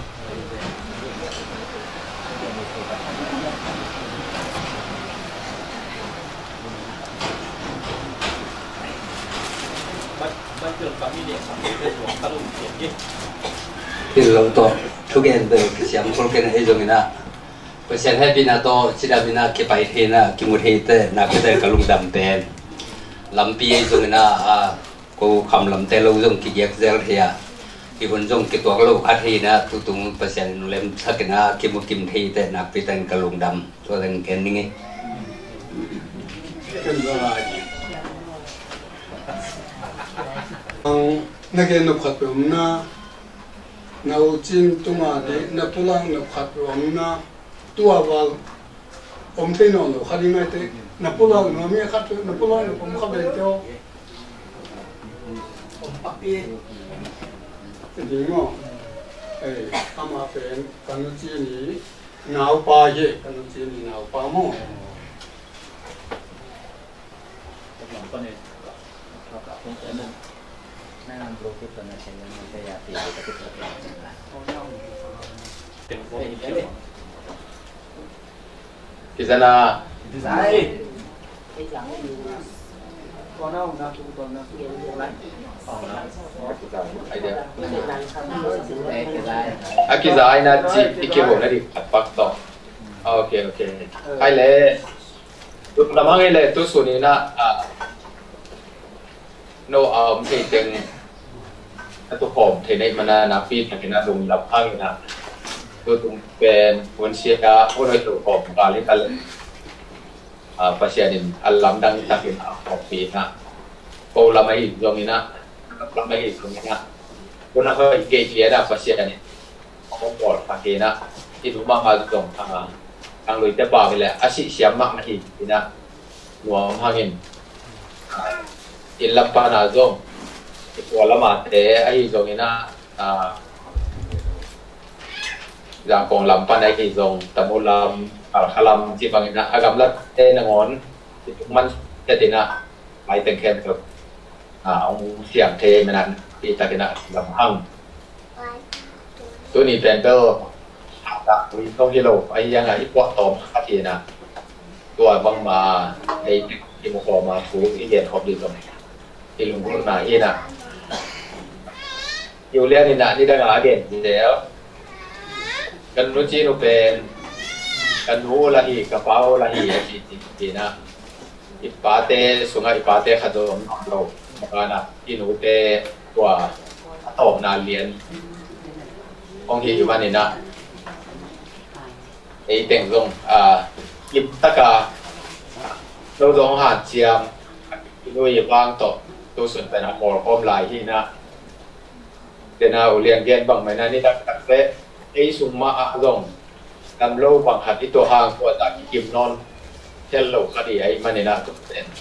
bắt được cả mi điện sản xuất của các đồng tiền đi thì lâu to thu gen được cái xem con cái này rồi nè bây giờ hay bị na to chỉ là bị na cái bài thế na cái một thế thế na cái đây cái lùng đầm tên làm pi rồi na cô cầm làm tên lâu dùng cái giặc giặc thế à cái vấn dùng cáiตัวlâu phát thế na tụi tung bây giờ nó làm sắc cái na cái một kim thế thế na bị tên cái lùng đầm cho nên cái này na cái nộp khát bơm na nấu chín tung mà để na pulang nộp khát bơm na tua vào ông thấy nó khát đi ngay thế na pulang nó mới khát na pulang nó cũng khát để cho ông bắt đi cái gì mà ama pen kanu chi ni ngau pa ye kanu chi ni ngau pa mo con này cả không phải mình Nah, bro kita nak saya yang saya hati kita Kisana Aki zai na chi ikebo na di pak to. Okay. Kai le tu namang le tu suni na no thei teng tu khom thei nei mana na pi thei na dum lap hang na tu tung pen pun sia ka pun oi tu khom ka le kal pasien alam dang takin khom pi na ko lamai zomina lamai zomina pun ha ke dia da pasien ni ko bol pakina itu mama zong ang lui te ba le asi siam mak hi ina nuam hangin ilappa na zong wala ma te ai zong ina jang kong lampan ai ki zong tamulam khalam chi bang ina agam lat te na ngon man te tina mai teng khem to ong siam the manan pi ta kina lam hang tu ni pen pelมีต้องกิโลไอ้ยังไงที่ปวดตอมอาทิตย์นะตัวบางมาไอ้ที่มขอมาถูที่เรียนขอบดีตรงที่ลุงพูดมาที่น่ะอยู่เรียนนี่นะนี่ได้งานเด่นดีแล้วกันรู้จีนุเป็นกันรู้ละหีกระเป๋าละหีจีนะอิปาเต้สุงอิปาเต้ขดมเราการนะที่หนูเต้ตัวตอบนานเรียนห้องที่อยู่บ้านนี่นะไอ้เต่งลงยิบตะกาเราลงหาดเจียมด้วยบางต่อตัวส่วนเป็นหมอพร้อมหลายที่นะเดี๋ยวเราเรียนเรียนบางไหมนะนี่ตักเตะไอ้สุมาลงนำโลบางหัดที่ตัวห่างตัวตากิมนอนเช่นโลคดีไอ้มันนี่นะตัวเต็น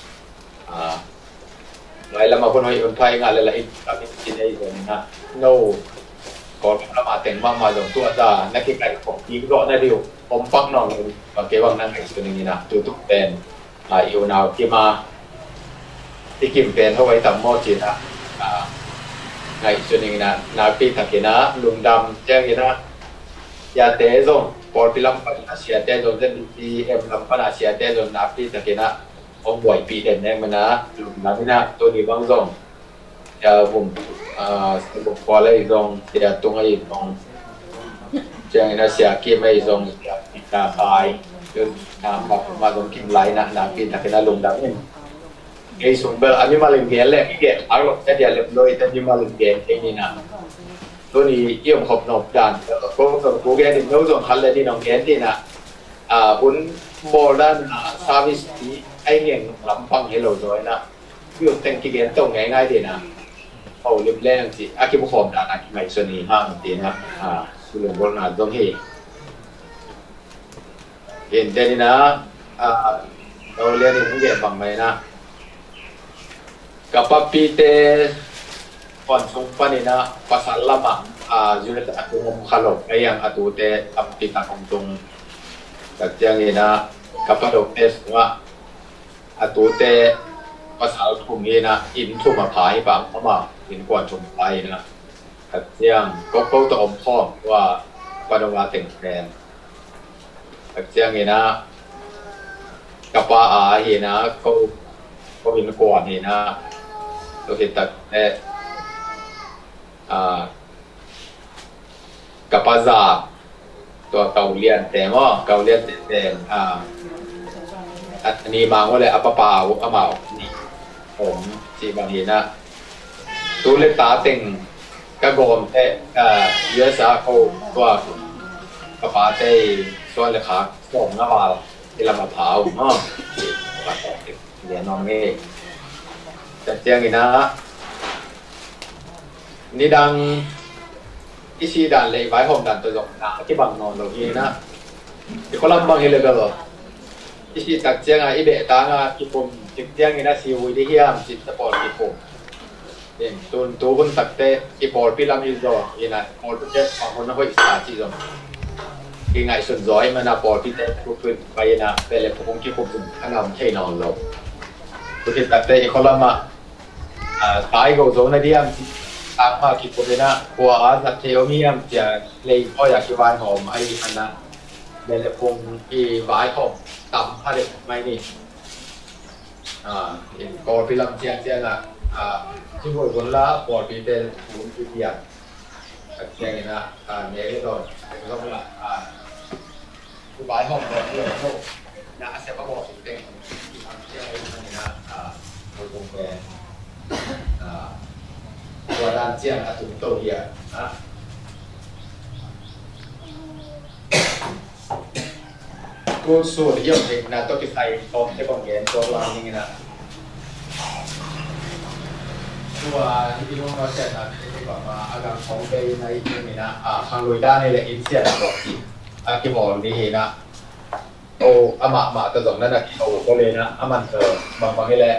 หลายละมาคนไว้คนไทยงานอะไรอีกตักกินไอ้ตัวนี้นะโน่ก่อนละมาแต่งมาลงตัวตานักกีฬาของทีมก็ได้ดีผมฟังน้องบางเกวังนั่งไอ้ส่วนนี้นะทุกเป็นอีวนาวที่มาที่กิมเป็นเขาไว้ทำหม้อจีนะไอ้ส่วนนี้นะนาปีถักนะลุงดำแจ้งนะยาเตะซงปอลพิลัมปันอาเซียเตะซงเส้นดีลัมปันอาเซียเตะซงนาปีถักนะองบ่อยปีเด่นแน่มันนะลุงดำนี่นะตัวนี้บางซงจะผมบุกพอเลยซงจะตรงไอ้ตรงจังนะเสียกิมไอ้ซงนาคายจนนามาซงกิมไหลนะนาปีถักนะลุงดำนี่ไอ้ส่วนเบอร์อันนี้มาเล่นเกมแรกที่เกมอัลล็อกจะเดียร์เล็บลอยแต่นี่มาเล่นเกมเองนี่นะตัวนี้เยี่ยมขอบนอกจานก็ต้องกูแกนี่โน้ตส่งคันเลยที่น้องเกมที่นะคุณบอลด้านซาวิสที่ไอ้เงี้ยลำพังให้เราด้วยนะคือแต่งกิเกมตรงง่ายๆดีนะเอาเล็บแรงสิอากิบุคอมด้านอากิไม่ส่วนนี้ห้างดีนะคือเรื่องบอลน่ะต้องเห็นแต่นี่นะเราเรียนนี่เกมบางไหมนะkapag pite konsum pa nina pasal lama julit atong kalog ayang atute ang pita kong katyang ina kapag opes nga atute pasal kong ina into mapahi pa ang ama in konsum pa ina katyang kopo to ompo wa panawating pen katyang ina kapag ina ko in kuwan inaตัวที่ตัดกับภาษาตัวเกาหลีแต่ว่าเกาหลีแต่อันนี้มาว่าเลยอัปปาวอามานี่ผมที่บางทีนะตัวเล็กตาเต็งกระโกมเยอะซะเขาตัวกระป๋าเต้ส่วนเลยขาส่งน้ำมาที่เรามาเผาเนาะเดี๋ยวนอนเงี้ยจัดเจียงอีนะนี่ดังอิชิดันเลยไว้ผมดันตัวจบนะที่บางนอนตรงนี้นะที่เขาลำบางเฮลเบลอิชิจัดเจียงอ่ะอีเบตางอ่ะที่ผมจัดเจียงอีนะซีวิธีที่ทำจิตสปอร์ตที่ผมเนี่ยตัวคนตัดเตะที่บอลพิลามิโซอีนะบอลพิเตะบางคนน่าจะอิสระจีจงที่ไงส่วนร้อยมันนะบอลพิเตะทุกคนไปนะแต่เลยผมคิดผมถึงขนาดใช่นอนลงตัวที่ตัดเตะอีกคนละมาตายก็โดนในเดียมตามมาคิดผมเลยนะกลัวนักเที่ยวมีมจะเลยก็อยากคิดว่าหอมไอ้อันนั้นเดี๋ยวผมอีวายของต่ำอะไรไม่นี่ก่อนพิลัมเชียงเชียงที่บนบนละก่อนพิเตลผมพิเทียนเชียงนี่นะเนี่ยก็ต้องละผู้วายของเราเรื่องโลกนะเสียประกอบสิ่งเต็มที่ทำเชียงนี่นะโดยตรงแกตัวด้านเชียงถุงโตเฮียนะกูสูดเยี่ยมเองนะตัวที่ใส่ตรงที่กองเงินตัววางอย่างนี้นะตัวที่น้องเราเสร็จนะที่บอกว่าอาการของไปในที่นี้นะทางลุยด้านในเลยอินเสียนะบอกที่บอกดีนะโอ้อามาตัวสองนั่นนะโอ้ก็เลยนะอามันบางนี่แหละ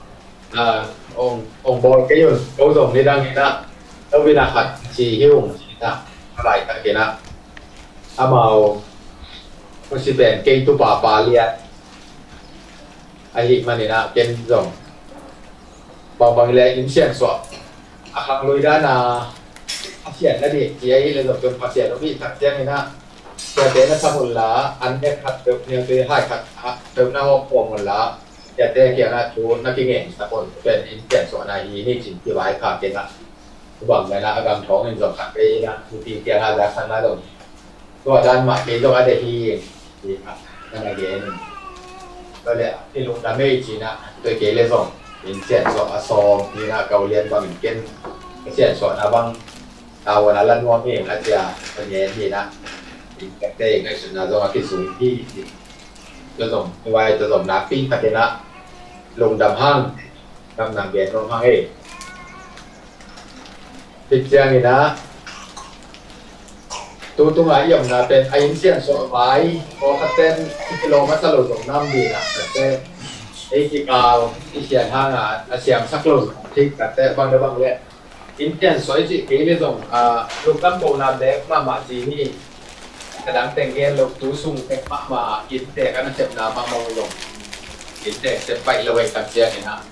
องบอลก็อยู่ก็ส่งในด้านนี้นะแล้ววินาขัดชีหิ้วนะอะไรกันกันนะอามาก็สิเป็นเกย์ตัวป่าเลียไอ้มันนี่นะเป็นส่งบางเลยอินเสียนสวบอาคังลุยด้านเสียนนั่นดิที่ไอ้เลยส่งจนเสียนแล้วพี่ถักเสียนนี่นะเสียนเด่นสมุนละอันเนี้ยขัดเติมเนี่ยคือให้ขัดเติมหน้าห้องปวงหมดละแต่เกี่ยวกับชูนักกินเองสมุนเป็นอินเสียนสวนอะไรนี่จริงที่ไว้ขาดเป็นละบอกเลยนะอาการท้องอินส่งขัดไปนะทุกทีเกี่ยวกับลักษณะตรงตัวด้านหมากเกย์ต้องอะไรที่ดีครับนั่นเองก็เลยที่ลุงดำไม่จีนะตัวเกเลยส่งเป็นเสียนสอนซองนี่นะเกาเรียนบางเก่งเสียนสอนนะบางเอาวันนั้นลั่นวงเองอาจจะเป็นเงี้ยดีนะอีกแต่เองก็สุดนะต้องมาคิดสูงที่จะส่งไม่ว่าจะส่งนักปิ้งพัฒนะลงดำห้างดำหนังเบียนลงห้างเองติดเชียงนี่นะตัวไหนอย่างนั้นเป็นไอเสียนสวนไม้พอคัดเต้นกิโลมัตต์โลสองน้ำดีนะแต่ไอ้ที่กาวที่เชียนห้างเสียงสักโลที่แต่บางเรื่องบางเรื่องอินเดียนสวยจีเกลี่ยส่งลูกตั้มโบนาเด็กมาจีนี่กระดังแต่งเกลลูกตู้สุ่งแต่งมาอินเดียกันเจ็บน้ำมาลงอินเดียเจ็บไปเลยกันเชียนี่นะ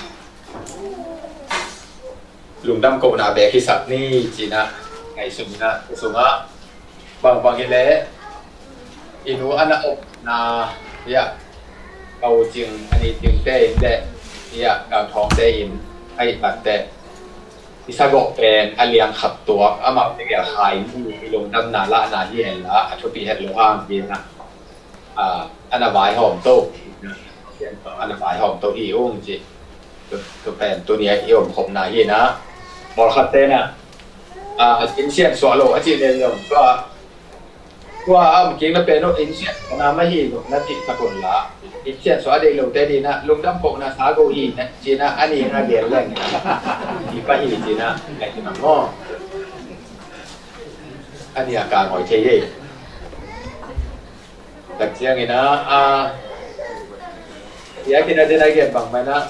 ลุงตั้มโบนาเด็กที่สักนี่จีนะไงสุ่งนะสุ่งอ่ะบางทีเลยอินูอันนั้นนาเนี่ยเอาจริงอันนี้จริงเต้เนี่ยการท้องเต้อินให้ปัดเต้ที่สะกดเป็นอันเลี้ยงขับตัวอามาเป็นอย่างไรที่ลงดำนาละนาที่เห็นละชุดปีเห็นลงอ่างปีนะอันนั้นใบหอมโตอันนั้นใบหอมโตอีอุ้งจีตัวเป็นตัวนี้อีอุ้งผมนาที่นะบอลขัดเต้เนี่ยอินเชียนสวโลอาจีเรียนอย่างก็ว่าเมื่อกี้เราเป็นอินเชียนนาไม่หินนาทีตะกุนละอินเชียนสวเดลเตดีนะลุงดำปกนะสาโกหินนะจีนะอันนี้นะเดียร์แรงอีป้าหินจีนะไอ้ที่มันง้ออันนี้อาการหอยเชยแต่เชียงนี่นะอยากกินอะไรได้เก็บบางไหมนะ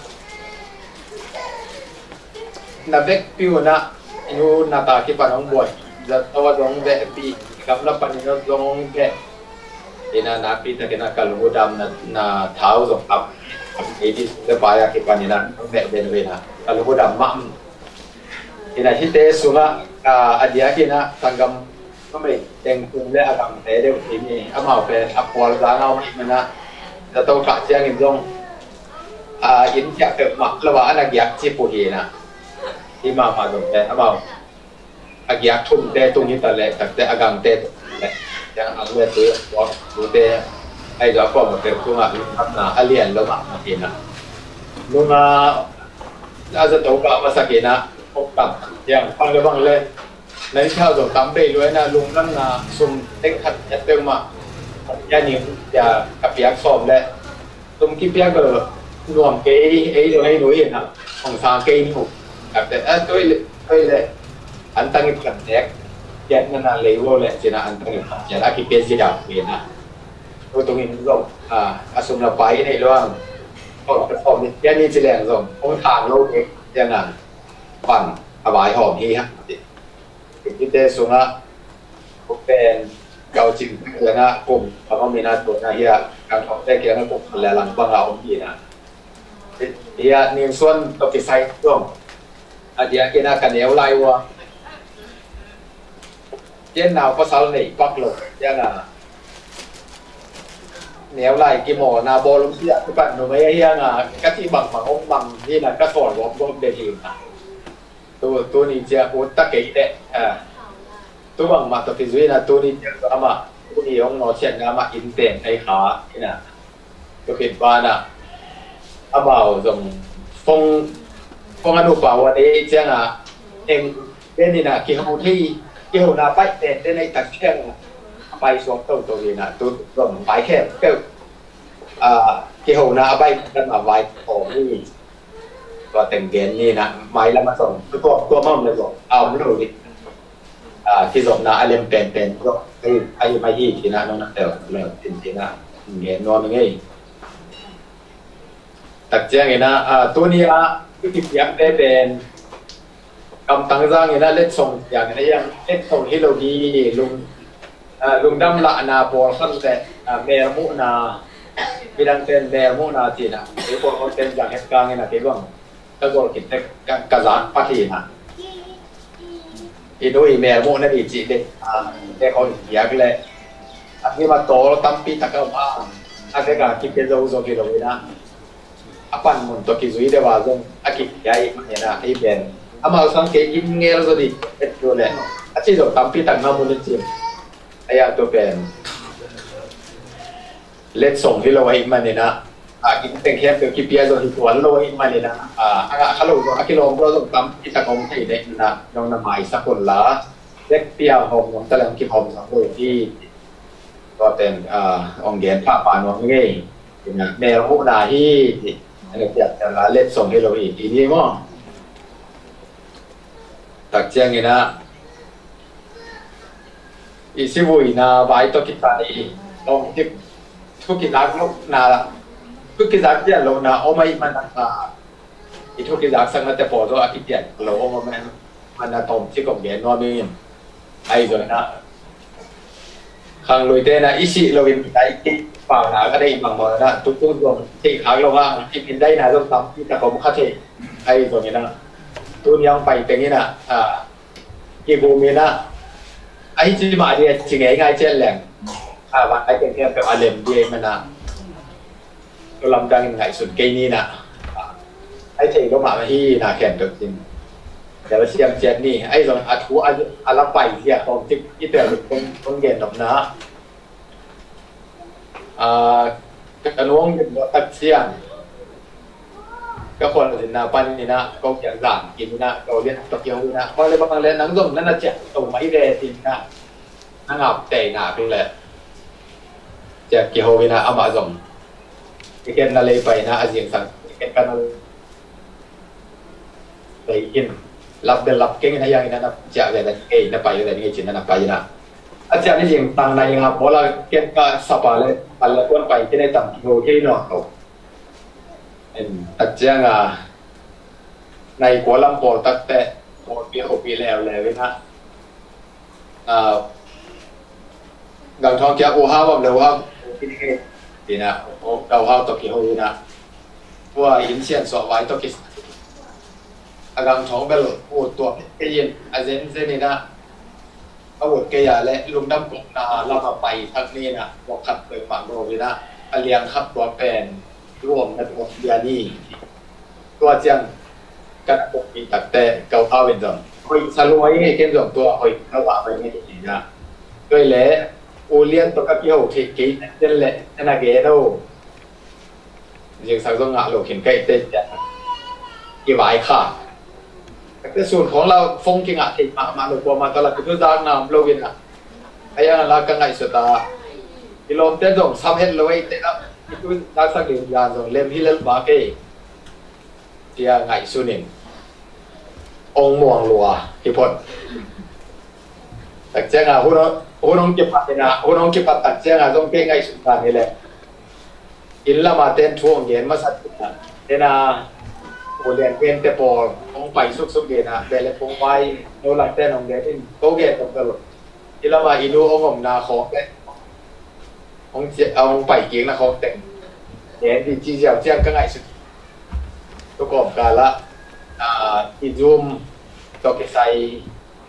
นับเด็กพิวนะยูนาตาคิดว่าน้องบวยจะตัวน้องเด็กปีกับนับปันน้องเด็กที่น่านับปีแต่ก็น่าการรู้ดำน่าเท้าส่งอับไอ้ที่จะไปอยากคิดว่านี่นะน้องเด็กเป็นเวนะการรู้ดำมั่งที่น่าที่เตะสุระอดีตที่น่ะสังกัมก็ไม่เต็งคุมและอากาศเตะได้ทีนี้อามาเป็นอัพวอลร้านเอาไม่นะจะต้องขัดเชียงอินทรงอินจะเกิดมาระหว่างนักยักษ์ที่ปูฮีนะที่มาตรงแต่อามาอากิยากทุ่มเตะตรงนี้แต่เละแต่อากาศเตะยังอังเวทีวอดดูเตะไอ้ดอกก็มันเป็นตัวมันทำหน้าอเลียนแล้วมาทีนะลุงอาจจะต้องการมาสักกี่นะพบกับอย่างฟังเรื่องเลยในข้าวส่งตำไปด้วยนะลุงนั่งนะซุ่มเต็งขัดยัดเติมมาย่านิ่มจะกับยักษ์ซ้อมและตุ่มกิ๊บยักษ์ก็รวมเกย์เดี๋ยวให้หนุ่ยนะของสางเกย์นี่ผมกับแต่ด้วยเลยอันตั้งอีกขัดแยกยัดนั่นน่ะเลวเลยจีน่ะอันตั้งอีกยัดอาคิเปียจีดาวเวียนนะตัวตรงนี้ก็อาสมเราไปในเรื่องก็เป็นของยันนี่จีแรงส่งโอ้ทางโลกเองยันนั่นปั่นอบายหอมที่ฮะที่เตะสุนัขพวกเป็นเกาจิงเลยนะกลุ่มเขาก็มีหน้าตัวนะเฮียการท้องได้เกี่ยวกับกลุ่มและหลังบ้างเราที่นะเฮียนิ่งส่วนตัวกิไซช่วงอาเดียกินอาการเหนียวไล่วัวเจ้าหนาวก็เสาหนีปักหลบยังน่ะแนวไหลกี่หมอนาโบลงเสียทุกคนหนูไม่เฮียงอ่ะก็ที่บังองบังที่นั่นก็สอนวอมเดทีนะตัวนี้เจ้าอุตตะเกยเดตัวบังมาตัวที่สุดนะตัวนี้เจ้าตัวมาตัวนี้องนอเชียนนะมาอินเตนไอ้ขาที่น่ะตัวผิดบ้านอ่ะอาบ่าวส่งฟงอนุปาววันนี้เจ้าอ่ะเองเป็นนี่นะกี่ห้องที่กี่หัวหน้าไปเตนได้ในตักแข้งไปสวมตัวนี้นะตัวส่งไปแค่เกี่ยวกี่หัวหน้าไปกันมาไว้ของนี่ก็แต่งเกณฑ์นี่นะไม้แล้วมาส่งตัวมั่งเลยบอกเอาไม่รู้ดิที่ส่งนะอะไรเป็นก็ไอ้มายี่ที่นะน้องนักเตะเลยที่นะเงี้ยนอนยังไงตัดแจ้งไงนะตัวนี้ที่ติดยักษ์ได้เป็นกำตังร่างไงนะเล็ดส่งอย่างนี้ยังเล็ดส่งที่เราดีลุงดำละนาโปรขั้นแต่เมรมุนามีดังเต็นเมรมุนาทีนะหรือคนเต็นอย่างเหตุการณ์ไงนะที่ว่าก็บอกกิจกระสานพัฒนาอีโดยเมรมุนั่นอีจีเด็กเด็กเขาอยากเลยอันนี้มาโตตั้มปีตะก้าว่าอันนี้ก็คิดเป็นเราโซกิโลวินะapa mun to ki zui de wa zong aki yai mana ai ben ama sang ke in ngel so di et do le achi do tampi tang na mun chi aya to ben let song hi lo ai mani na ki teng khem to ki pia zo hi tuan lo ai mani na aga khalo zo aki lo bro zo tam ki ta kom thai de na nong na mai sa kon la let pia hom nong ta lam ki hom sang lo kiก็เป็นองเกียนพระปานวงเงี้ยนะแนวผู้นาที่อันนี้อยากจะเล่นส่งให้เราอีกทีนี้มั้งตักเจียงไงนะอีสิบุยนาไว้ตัวกิจการลองที่ทุกกิจการลูกนาทุกกิจการที่เรานาเอาไม่มันอีทุกกิจการสังกัดแต่พอตัวอาทิตย์เราเอามันตรงที่กองเกียนนอนไม่ยินไอ้ส่วนนะขังลุยเต้นะอิชิเราเป็นได้ที่ฝ่าหนาก็ได้บางวันนะทุกทุกดวงที่ขังเราว่าที่เป็นได้นะต้องทำที่ตะกมข้าเทไอ้ตัวนี้นะตัวนี้ยังไปเป็นนี้นะที่ภูมินะไอ้ที่มาเนี่ยจริงง่ายเช่นแหล่งว่าไอ้เป็นแค่เป็นอารมณ์ดีมันนะตัวลำดังไงสุดเกนี้นะไอ้เทก็มาที่นาแข่งตัวจริงแต่ว่าเชียงเจนนี่ไอ้ส่วนอาทูอาลับไปเสียของที่แต่คนเย็นดอกนะกระน้องเป็นตัดเสียงก็คนสินะปันนี่นะก็อย่างด่างกินนะเราเรียนตะเกียบนะเพราะอะไรบางเรียนนังส่งนั่นน่ะเจ็บตัวไม่เรตินนะนั่งอับแต่หนาไปเลยเจ็บเกี่ยววินะเอามาส่งที่เกินอะไรไปนะอาเซียนสั่งเกินกันไปกินรับเดินรับเก่งนะยังนั้นนะจะอะไรนั่นเองนะไปอะไรนี่จินนั่นไปนะอาจารย์นี่ยังต่างในยังครับเพราะเราเก่งก็สบายเลยอะไรก้นไปที่ในต่างโลที่นอกเราอาจารย์ในกัวลำโพตั้งแต่หมดปีแล้วเลยนะกังทองแก้วอู่ห้าวแบบเร็วว่าปีนะเราห้าวตะกี้หูนะว่าอินเชียนสอบไว้ตะกี้กังทองเบลโอ้ตัวเกยินอาเซนเซนี่นะอาวุธเกียร์และลุงน้ำกบนาเรามาไปทักนี้นะบอกขัดเปิดปากโรเลยนะเลียงขับตัวแปนร่วมกันหมดเดือนนี้ตัวเจียงกันปกปิดตัดแต่เกาเอาเป็นจังคอยสลวยให้เข้มสองตัวคอยระหว่างไปไม่ดีนะด้วยแหละอูเลียนตัวกับเกี่ยวที่กินเด่นแหละนาเกโต้ยังสังสงะโลกเห็นใกล้เต้นจะกี่หวายค่ะแต่ส่วนของเราฟงกิงอ่ะที่มาหลวงมาตลอดคือด้านน้ำโลกินอ่ะไอ้ยังเรากังไงสุดตาที่ลมเต้นส่งซ้ำเห็นเลยเต้นแล้วที่ด้านสักเดือนยานส่งเล่มที่เล่มบาเก้ที่ไงสุนินองม่วงลัวที่พดแต่เจ้าหัวน้องเก็บปัดนะหัวน้องเก็บปัดตัดเจ้าต้องเก่งไงสุดตานี่แหละอินละมาเต้นช่วงเย็นมาสัตว์เต้นโอเลียนเวียนแต่พอของไปสุกเดียนะเบลล์พงไว้โนหลังแต่น้องเดียนโตเกตตลอดที่เรามาอินูองค์นาของของเอาไปเกียงนะของแต่งเห็นที่จีเจียวเจียงก็ง่ายสุดประกอบการละอีซูมตอกใส่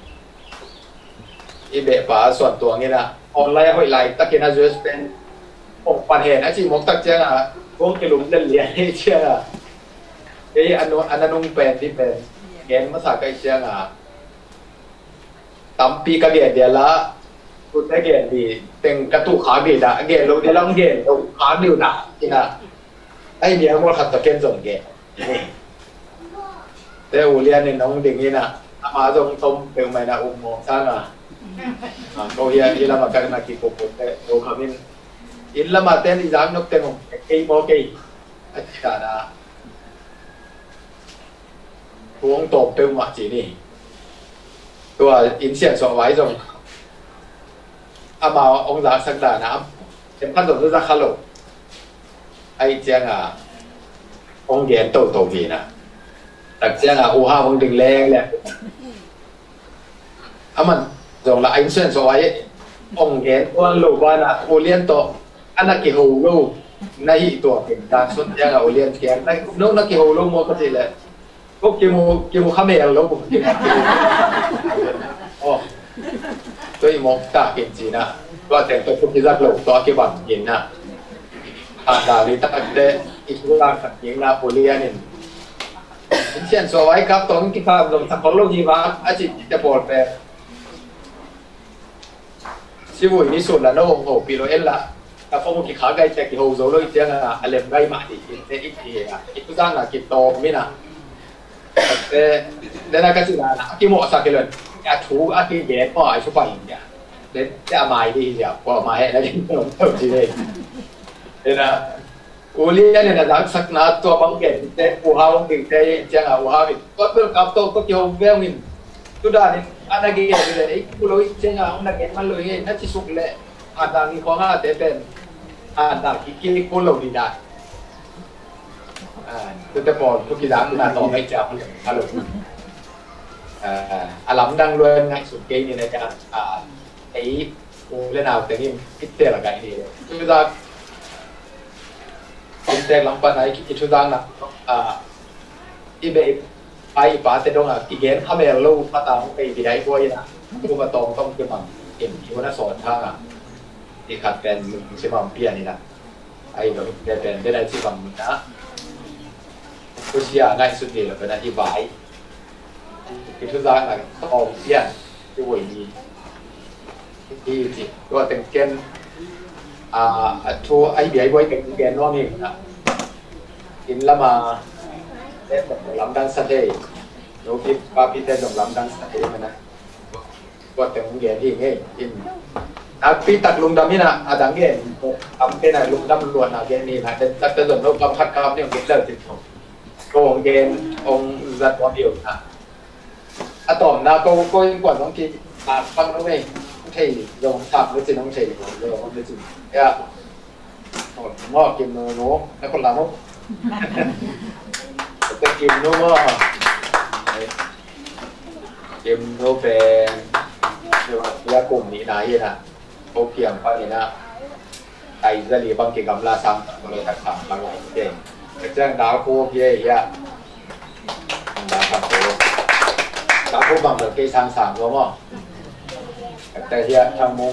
อีเบะป่าส่วนตัวงี้นะออนไลน์ห้อยไหลตะเกียนาจูสเป็น ông quan hệ nó chỉ một tắc chứ à cũng cái lùm lên liền hay chứ à cái anh nung bền đi bền gen mà sao cái chứ à tắm pi cái gen dia làกูได้เกณฑ์ดีเต็งกระตุกขาบีดอะเกณฑ์ลงเดี๋ยวลองเกณฑ์ลงขาดิวหนักจริงอะไอ้เนี่ยมันขัดตะเกณฑ์ส่งเกณฑ์แต่อูเรียนเนี่ยน้องดิ่งนี่นะมาตรงต้มเป็นไงนะอุ้มมองซ่านะเขาเฮียนี่ละมากันนักกีฬาปุ๊บแต่โดนขมิ้นอินละมาเต้นอีจังนกเต้นของเกย์โมเกย์อาจารย์นะพวงตบเป็นหมาจีนี่ตัวอินเสียงสองไว้ตรงอามาองค์ราสักดาน้ำเป็นขั้นตอนที่จะขลุ่มไอ้เจ้าอ่ะองค์เย็นโตวีนะแต่เจ้าอ่ะอูฮ่าองค์ดึงแรงเลยอามันตรงละไอ้เส้นสวยองค์เย็นวันลูกวันอ่ะอูเลียนโตอันนักกี่หูลูกในตัวเป็นการสุดเจ้าอ่ะอูเลียนแกนในนู้นนักกี่หูลูกโมก็ทีเลยพวกกิมูข้ามเองลูกผมกิมูโอ้ตัวอีโมกตากินจีนะว่าแต่ตัวพวกที่รักโลกตัวกี่วันกินนะอาดาลิตาเดอิสุราขัดยิงนาโปเลียนินเช่นสวายครับตอนที่ข้ามลงทางของโลกยีวะอาจิตจะปวดแบบชิบุยนี่สุดละโน้โหปีโลเอลละแต่พวกที่ขาไกลจากที่โฮโซโลอีเจ้าอะอะไรไกลมาดิเตอีกทีอะอีกทุกอย่างอะกิโตมินะแต่เดนักการศึกษานะกี่โมงสักกี่เดือนอาถูอาที่เย็นก็ไอ้ชุบไปเนี่ยเด็ดจะมาดีเดียวก็มาให้แล้วยังต้องเท่าที่เลยนะอูเลียเนี่ยนะสักนาตัวบางเกตเตอูฮาวงดิ่งเตจังอูฮาวิก็เพิ่งกับโตก็เกี่ยวเวลินทุกด้านนี่อันนั้นกี่อย่างเลยไอ้กูรู้จังอันนั้นเกตมันเลยนั่นที่สุดเลยอันนั้นนี่ของอะไรเป็นอันนั้นกี่กูรู้ดีได้แต่พอทุกอย่างน่าต่อไม่จับฮัลโหลอารมณ์ดังเลยง่ายสุดเกย์นี่ในการไอ้กูเล่นเอาแต่นี่คิดเตะละกันนี่เลยคือว่าคิดเตะลำปันไอ้คิดชุดดังนะอีเบย์ไปป่าเตะดงอีเกนข้าเมลลูกมาตามไปที่ไหนบ่อยนะกูมาต้องคือมันเอ็มที่วันนั้นสอนท่าที่ขัดเป็นใช่ไหมเปียนี่นะไอ้เราเป็นได้ที่บังนะกูเชียร์ง่ายสุดเลยเป็นอธิบายคือทุกอย่างนะต้องเปลี่ยนที่วันนี้ที่จริงก็เป็นเกณฑ์ทัวไอ้เบี้ยไว้เป็นเกณฑ์น้องนี่นะกินละมาเล่นแบบลำดังสัตย์โน้ตป้าพี่เต้นแบบลำดังสัตย์มันนะก็เป็นเกณฑ์ที่ง่ายกินพี่ตักลุงดำนี่นะดังเกณฑ์ทำเป็นลุงดำล้วนนะเกณฑ์นี้นะแต่ตักแต่ส่วนเรากำพัดกำเนี่ยเกณฑ์เลิศจริงๆก็เกณฑ์องค์รัตน์วันเดียวนะอะตอมนะก็ยังกว่าน้องที่ฟังน้องเองใช่ยอมทำหรือจะน้องใช่ยอมหรือจะเนี่ยงอกินโน้แล้วคนละมุกจะกินโน้กินโน้เป็นเรียกกลุ่มนี้นะยี่นะโอเพียงพอนี่นะไอ้จะรีบางกิจกรรมลาซังก็เลยทักษะบางอย่างเด่นแจ้งดาวโคเพียยี่ดาวครับดาวโคบางเรื่องกี่สังสารรู้มั้งแต่เฮียทางมุง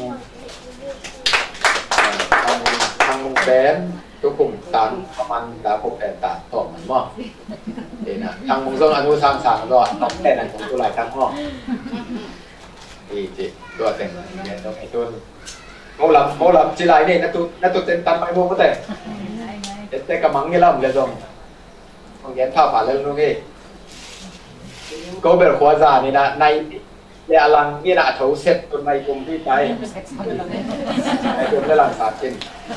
เป็นทุกกลุ่มตานประมาณดาวโคแปดตานต่อมันมั้งเห็นนะทางมุงส่งอนุสังสารก็ต้องแค่นั้นของตัวหลายครั้งมั้งดีจีตัวเต็งเนี่ยต้องไอ้ตัวmau làm chỉ lại này nó tụt tên tan mai mua có thể để cầm mắng như lắm là rồi còn ghé thao phản lên luôn đi có bể khóa giả này là này để làm như là thấu xét tuần này cùng đi tay để làm sạch trên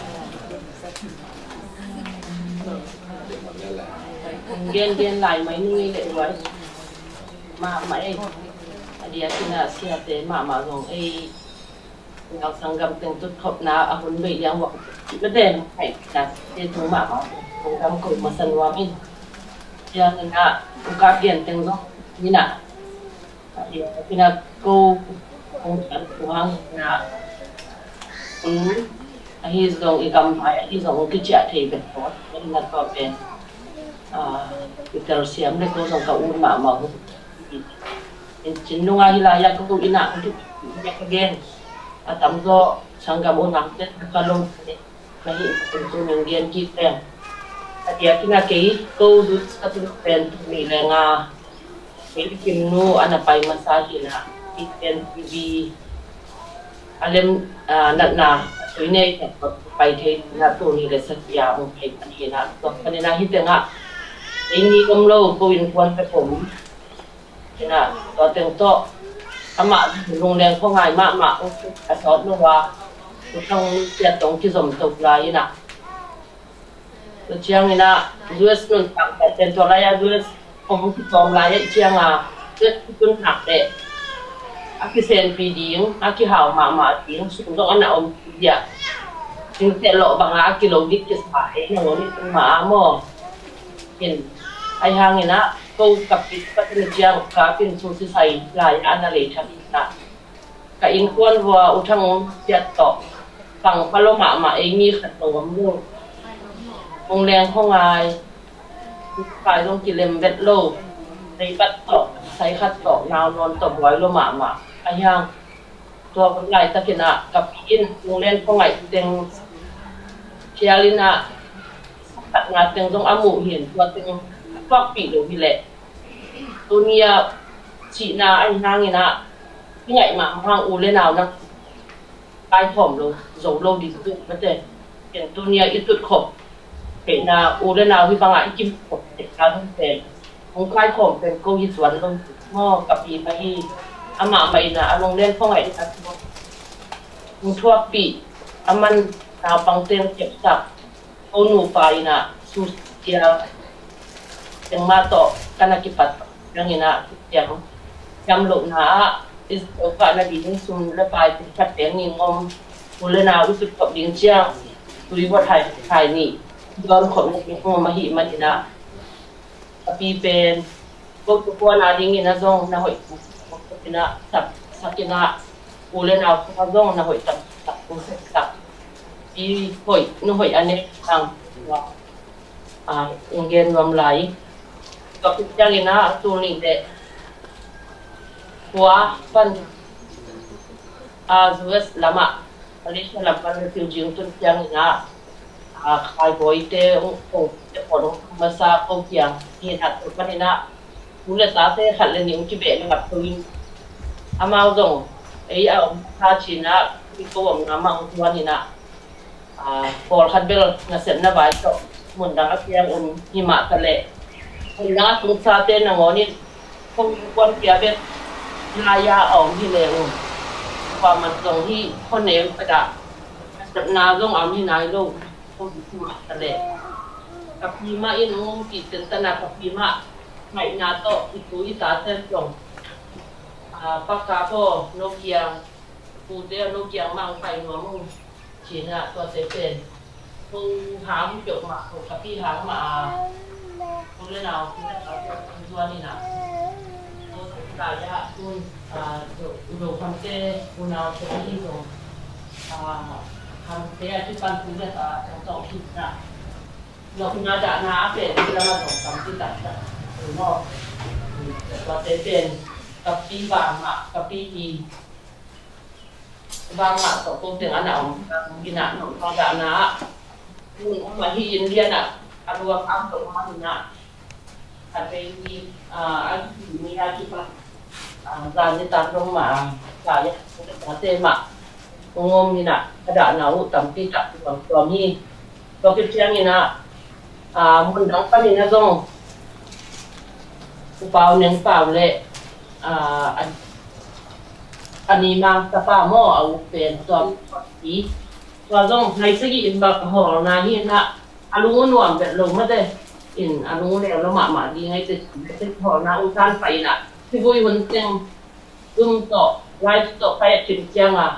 ghen lại mấy nuôi lại vậy mà mấy đi ăn là xe tế mà rồi ấyเราสังกัดเป็นจุดขบนาอาหุ่นเบียงบอกไม่ได้ให้จากที่ทุ่งหมาทุ่งทำกลุ่มมาสันวามินยังนะอุกาเกียนเต็งซ้องนี่นะเดี๋ยวพี่นักกูคงจะทุ่งนะที่ส่งอีกคำไปที่ส่งกิจจะที่เป็นพอดเป็นนักก็เป็นอิตาลีมเลยก็ส่งกับอุ่นหมามาจริงๆนุ่งอะไรอยากกูอินะที่อยากเกณฑ์ทำก็สังกัดอุณหภูมิkalau มาหิเป็นตัวหนึ่งเรียนกีแรงเดียกินาเกย์ก็ดูสตุเป็นมีแรงอ่ะเป็นกินนูอันนั้นไปมาซาจินะกินเป็นทีวีอะไรนัดนาตัวนี้ไปเทนะตัวนี้เลยสักอย่างมันเป็นอันนี้นะตัวอันนี้นะฮิตเงะไอ้นี่ก็เราก็วินควันไปผมนะตัวเต็งโตอามาโรงแรมเขาง่ายมากอาสอนนึกว่าต้องเสียตรงที่สมทบลายนะตัวเชียงนี่นะด้วยส่วนต่างแต่เป็นตัวอะไรด้วยผมที่สองลายเชียงด้วยต้นหักเด็กอาคิเซนปีดิ้งอาคิหาวมาดิ้งสุดต้องอันนั้นอมเดียจึงแต่หล่อบางอากิโลดิจิสไปอย่างนี้เป็นหมาหม้อเห็นไอ้หางนี่นะก็กับปิดปัจจุบันยังกาเป็นสูตรใส่ลายอันนั้นเลยทันทีนะก็อินควรว่าอุทังเสียต่อฝั่งพะโลมาเองมีขัดตัวมุ่งวงแรงข้องไงฝ่ายลงกิเลมเวทโลในบัดต่อใช้ขัดต่อนาวนอนตบไว้โลมาไอ้ยังตัวคนไหลตะกินะกับอินวงแรงข้องไงเต็งเชียรินะตัดงานเต็งตรงอามูเห็นตัวเต็งฟอกปีกอยู่พี่แหละตัวเนี้ยฉีนาไอ้นางนี่นะที่ไงมาห้างอูเล่นเอานะกายผอมลงโจโลดีขึ้นไม่ใช่เห็นตัวเนี้ยอีตุดขบเห็นนาอูเล่นเอาที่บางอ่ะอีกิมขบเด็กการทั้งเป็นของกายผอมเป็นโกยิสวนลงหม้อกับปีไปอามาไปนะลงเล่นข้องไหนที่ตัดมึงทั่วปีอามันดาวปังเตียงเก็บสับโอนูไปนะสุดเดียวyang mato kana kipat yang ina yang lok na is ka na din sum le pai pat teng ni ngom ule na u sut kop ding chiang tui wa thai ni don khom ni ngom ma hi ma dina api pen ko ko na ding ina zong na hoi ina sap sakina ule na ko zong na hoi tap ko sap i hoi no hoi ane sang wa ingen nom laiก็พิจารณาตัวนี้เด็กหัวฟันจุดลำอ่ะอันนี้ลำฟันคือจริงตัวพิจารณาใครบ่อยเตะองค์จะผลมาซาโอเกียงที่หัดตัวฟันนี่นะมูลค่าเตะขัดเลยนิ่งจีเบนกับตัวนี้อามาเอาตรงไอ้เอาท่าชีนะที่เขาบอกงามังตัวนี้นะพอขัดเบลน่าเสร็จน่าไปต่อเหมือนดังเพียงหิมะทะเลคนน่าสงสารเต้นงอนี่คงควรเกี่ยวกับลายาออกที่เลวความมันตรงที่คนเองประดับจับนาลงเอาที่นายลงคงถูกทะเลกับพีมาอินงงกิจตนากับพีมาไม่นาโตอิตุอิตาเต้นลงปากกาโปโนเกียปูเดียโนเกียมังไปหัวมึงฉีนอะตัวเต้เป็นคงหางจบมากับพี่หางมาคุณเล่นเอาตัวนี้นะตัวตายะคุณดูความเต้คุณเอาตัวที่ตรงความเต้ที่ปันคุณเนี่ยต่อคิดนะเราคุณอาจารย์นาเป็นที่เรามาส่งคำที่ตัดหรือว่าตัวเต้เป็นกับปีบางอ่ะกับปีอีบางอ่ะต่อตัวถึงอันไหนกินอ่ะของอาจารย์นาคุณมาที่ยินเรียนอ่ะอารวมอ้ำตกมาถึงน่ะแต่เป็นมีอาชีพการที่ตัดลงมาจ่ายแต่เต็มอ่ะงงนี่น่ะกระดาษหนาวต่ำที่ตัดตัวนี้ตัวคิดเชียงนี่น่ะมันน้องปนินะจงเปล่าเน้นเปล่าเลยอันนี้มาสภาพหม้อเอาเป็นตัวสีตัวจงในสกีแบบห่อนาที่น่ะอาลุงนวมแบบลงมาได้อินอาลุงแล้วหมาดีไงจะพอนะอุทานไปน่ะที่บุยมันเต็มต่อไล่ต่อไปถึงเจียงอ่ะ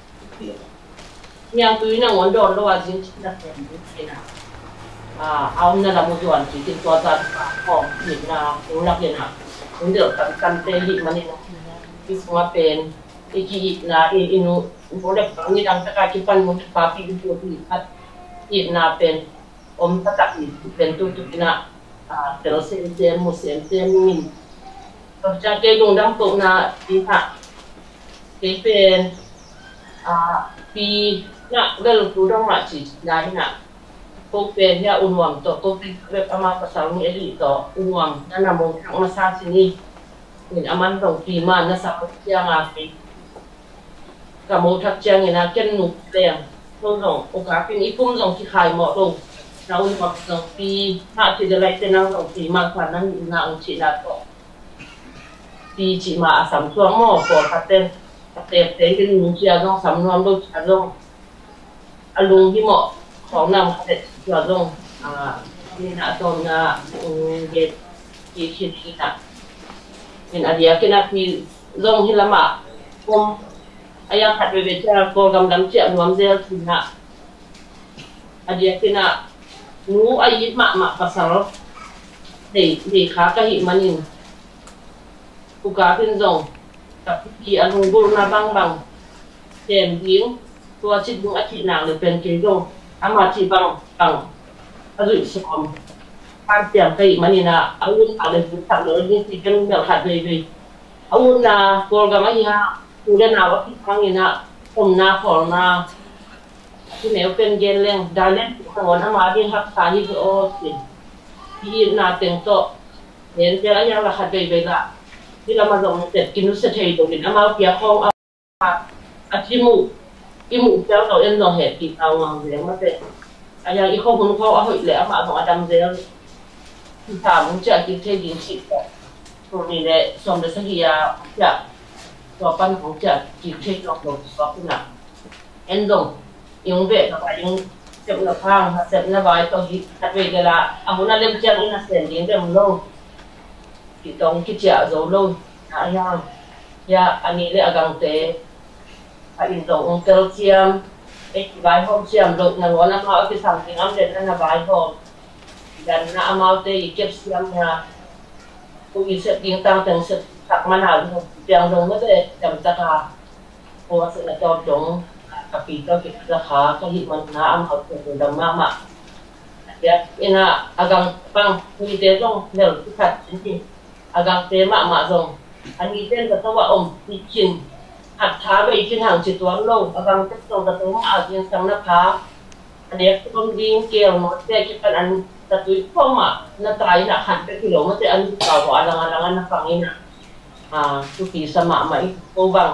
ยังตุยนั่งวันโดนแล้วว่าจริงๆนะเห็นนะเอานั่นละมุจวนที่ตัวตาของหญิงนะรู้นักเรียนอ่ะมันเดือดกันเตลิมันนี่นะที่สมัยเป็นอีกีนะอินุโบเล็กนี่ดังตะการคิดปันมุนฟ้าปีนตัวที่พัดอีนาเป็นตะกัดเป็นตุนะเดี๋ยวเซนมุเซนมินก็จะเกยงดังตุนะดีค่ะเป็นปี nak bel tu dong nak ci dari nak ko pen ya unwam to ko pe ama pasal ni eli to unwam na mo masa sini ni aman dong pi ma na sa yang afi ka mo thak chang ina ken nu teng dong o ka pin ipum dong ki khai mo dong na unwam dong pi ha ti de lai te nang dong pi ma kwan nang na ang chi na to pi chi ma sam chuang mo ko ka tenเต็มๆที่ลุงเชียร์ต้องสำนวนต้องจะต้องลุงที่เหมาะของนำเสร็จจะต้องนี่นะตอนน่ะเด็กที่คิดน่ะเป็นอะไรกันนะพี่ลงที่ละมาผมอายาขัดไปเป็นเจ้าโปรแกรมดำเจียนวมเซลทีน่ะอะไรกันนะหนูอายุมากภาษาเด็กขาก็หิมันนี่กูกาเป็นทรงกับที่อารมณ์บุญนาบังเต็มทิ้งตัวชิดบุญอาทิตย์หนักหรือเป็นกิโลอามาที่บังอรุณสมการเตรียมไปมันนี่นะอาวุธอะไรฝึกทำเลยนี่ที่กันแบบขัดเลยอาวุธนะโปรแกรมอะไรฮะผู้เล่นนาว่าที่ครั้งนี้นะผมนาของนาที่เหนียวเป็นเย็นเร่งได้เล่นสอนอามาที่รักษาที่โอ้สิที่นาเต็มโตเห็นเจ้าอย่างละขัดเลยละที่เรามาลงเสร็จกินนุสเทยตรงนี้เอามาเปียกของเอาอาทิมูเจ้าเราเอ็นลงเหตุกินเอาวางเลี้ยงมาเสร็จอย่างอีกคนเขาเอาอีกแล้วมาของอดัมเซลที่ถามจะกินเทยินสิตรงนี้แหละสมเด็จสักยาจะตัวปั้นของจะกินเทยลงก็ขึ้นหนักเอ็นลงยังเวทกับยังเจ็บหน้าพังเจ็บหน้าใบตัวฮิตตัดไปกันละเอาหน้าเล็บเจ้าอินาเซนยิงเรื่องลงที่ต้องคิดจะโจโลยาอันนี้เรียกกังเตะอันนี้ตรงองค์เตลเซียมใบหอมเซียมลงนั่งวันนั้นเขาไปสั่งสิ่งอันเด่นนั่นนะใบหอมดันน่าเอาเตะเก็บเซียมนะผู้อิสระยิงตั้งแต่สุดตักมันหาลงเตียงลงไม่ได้จำตะขาเพราะว่าสิ่งจอดจงกับปีก็เก็บราคาก็หิมันน้าเอาเขาถึงดำมากเดี๋ยวนี่นะอากังปังมีเตะลงเดี๋ยวที่ขัดจริงagang tema zong ani ten ka tawa pikin at thabe ikin hang chituan lo agang tek tong ka tong agin sang na pha ani tong ding kel mo te ki pan an tatui poma na try na han pe kilo mo te an ka wa alang-alangan na pangina tu pi sama mai ko bang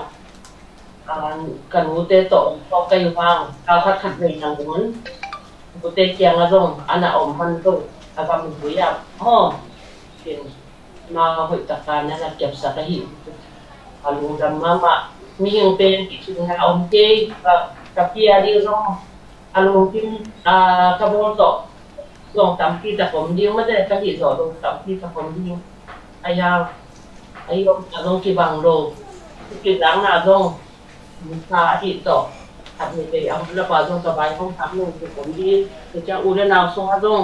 kanute to ko kay wang ka khat nei nang mun ko te kyang azong ana man to agam buya ho kinมาหุ่ยตะการนั่นแหละเก็บสัตว์หินอาลุงดำมามีอย่างเป็นกิจงานอมเกย์กับพี่อาดิร้องอาลุงที่กระโบนต่อลงตามที่ตะผมดิ้งไม่ได้กระดิ่งต่อลงตามที่ตะผมดิ้งอายาอายุลงกี่บังโลกิจล้างหน้าลงมีตาที่ต่อทำนี่ไปเอาระบายลงสบายห้องทำลงตะผมดิ้งจะอุดนาวทรงลง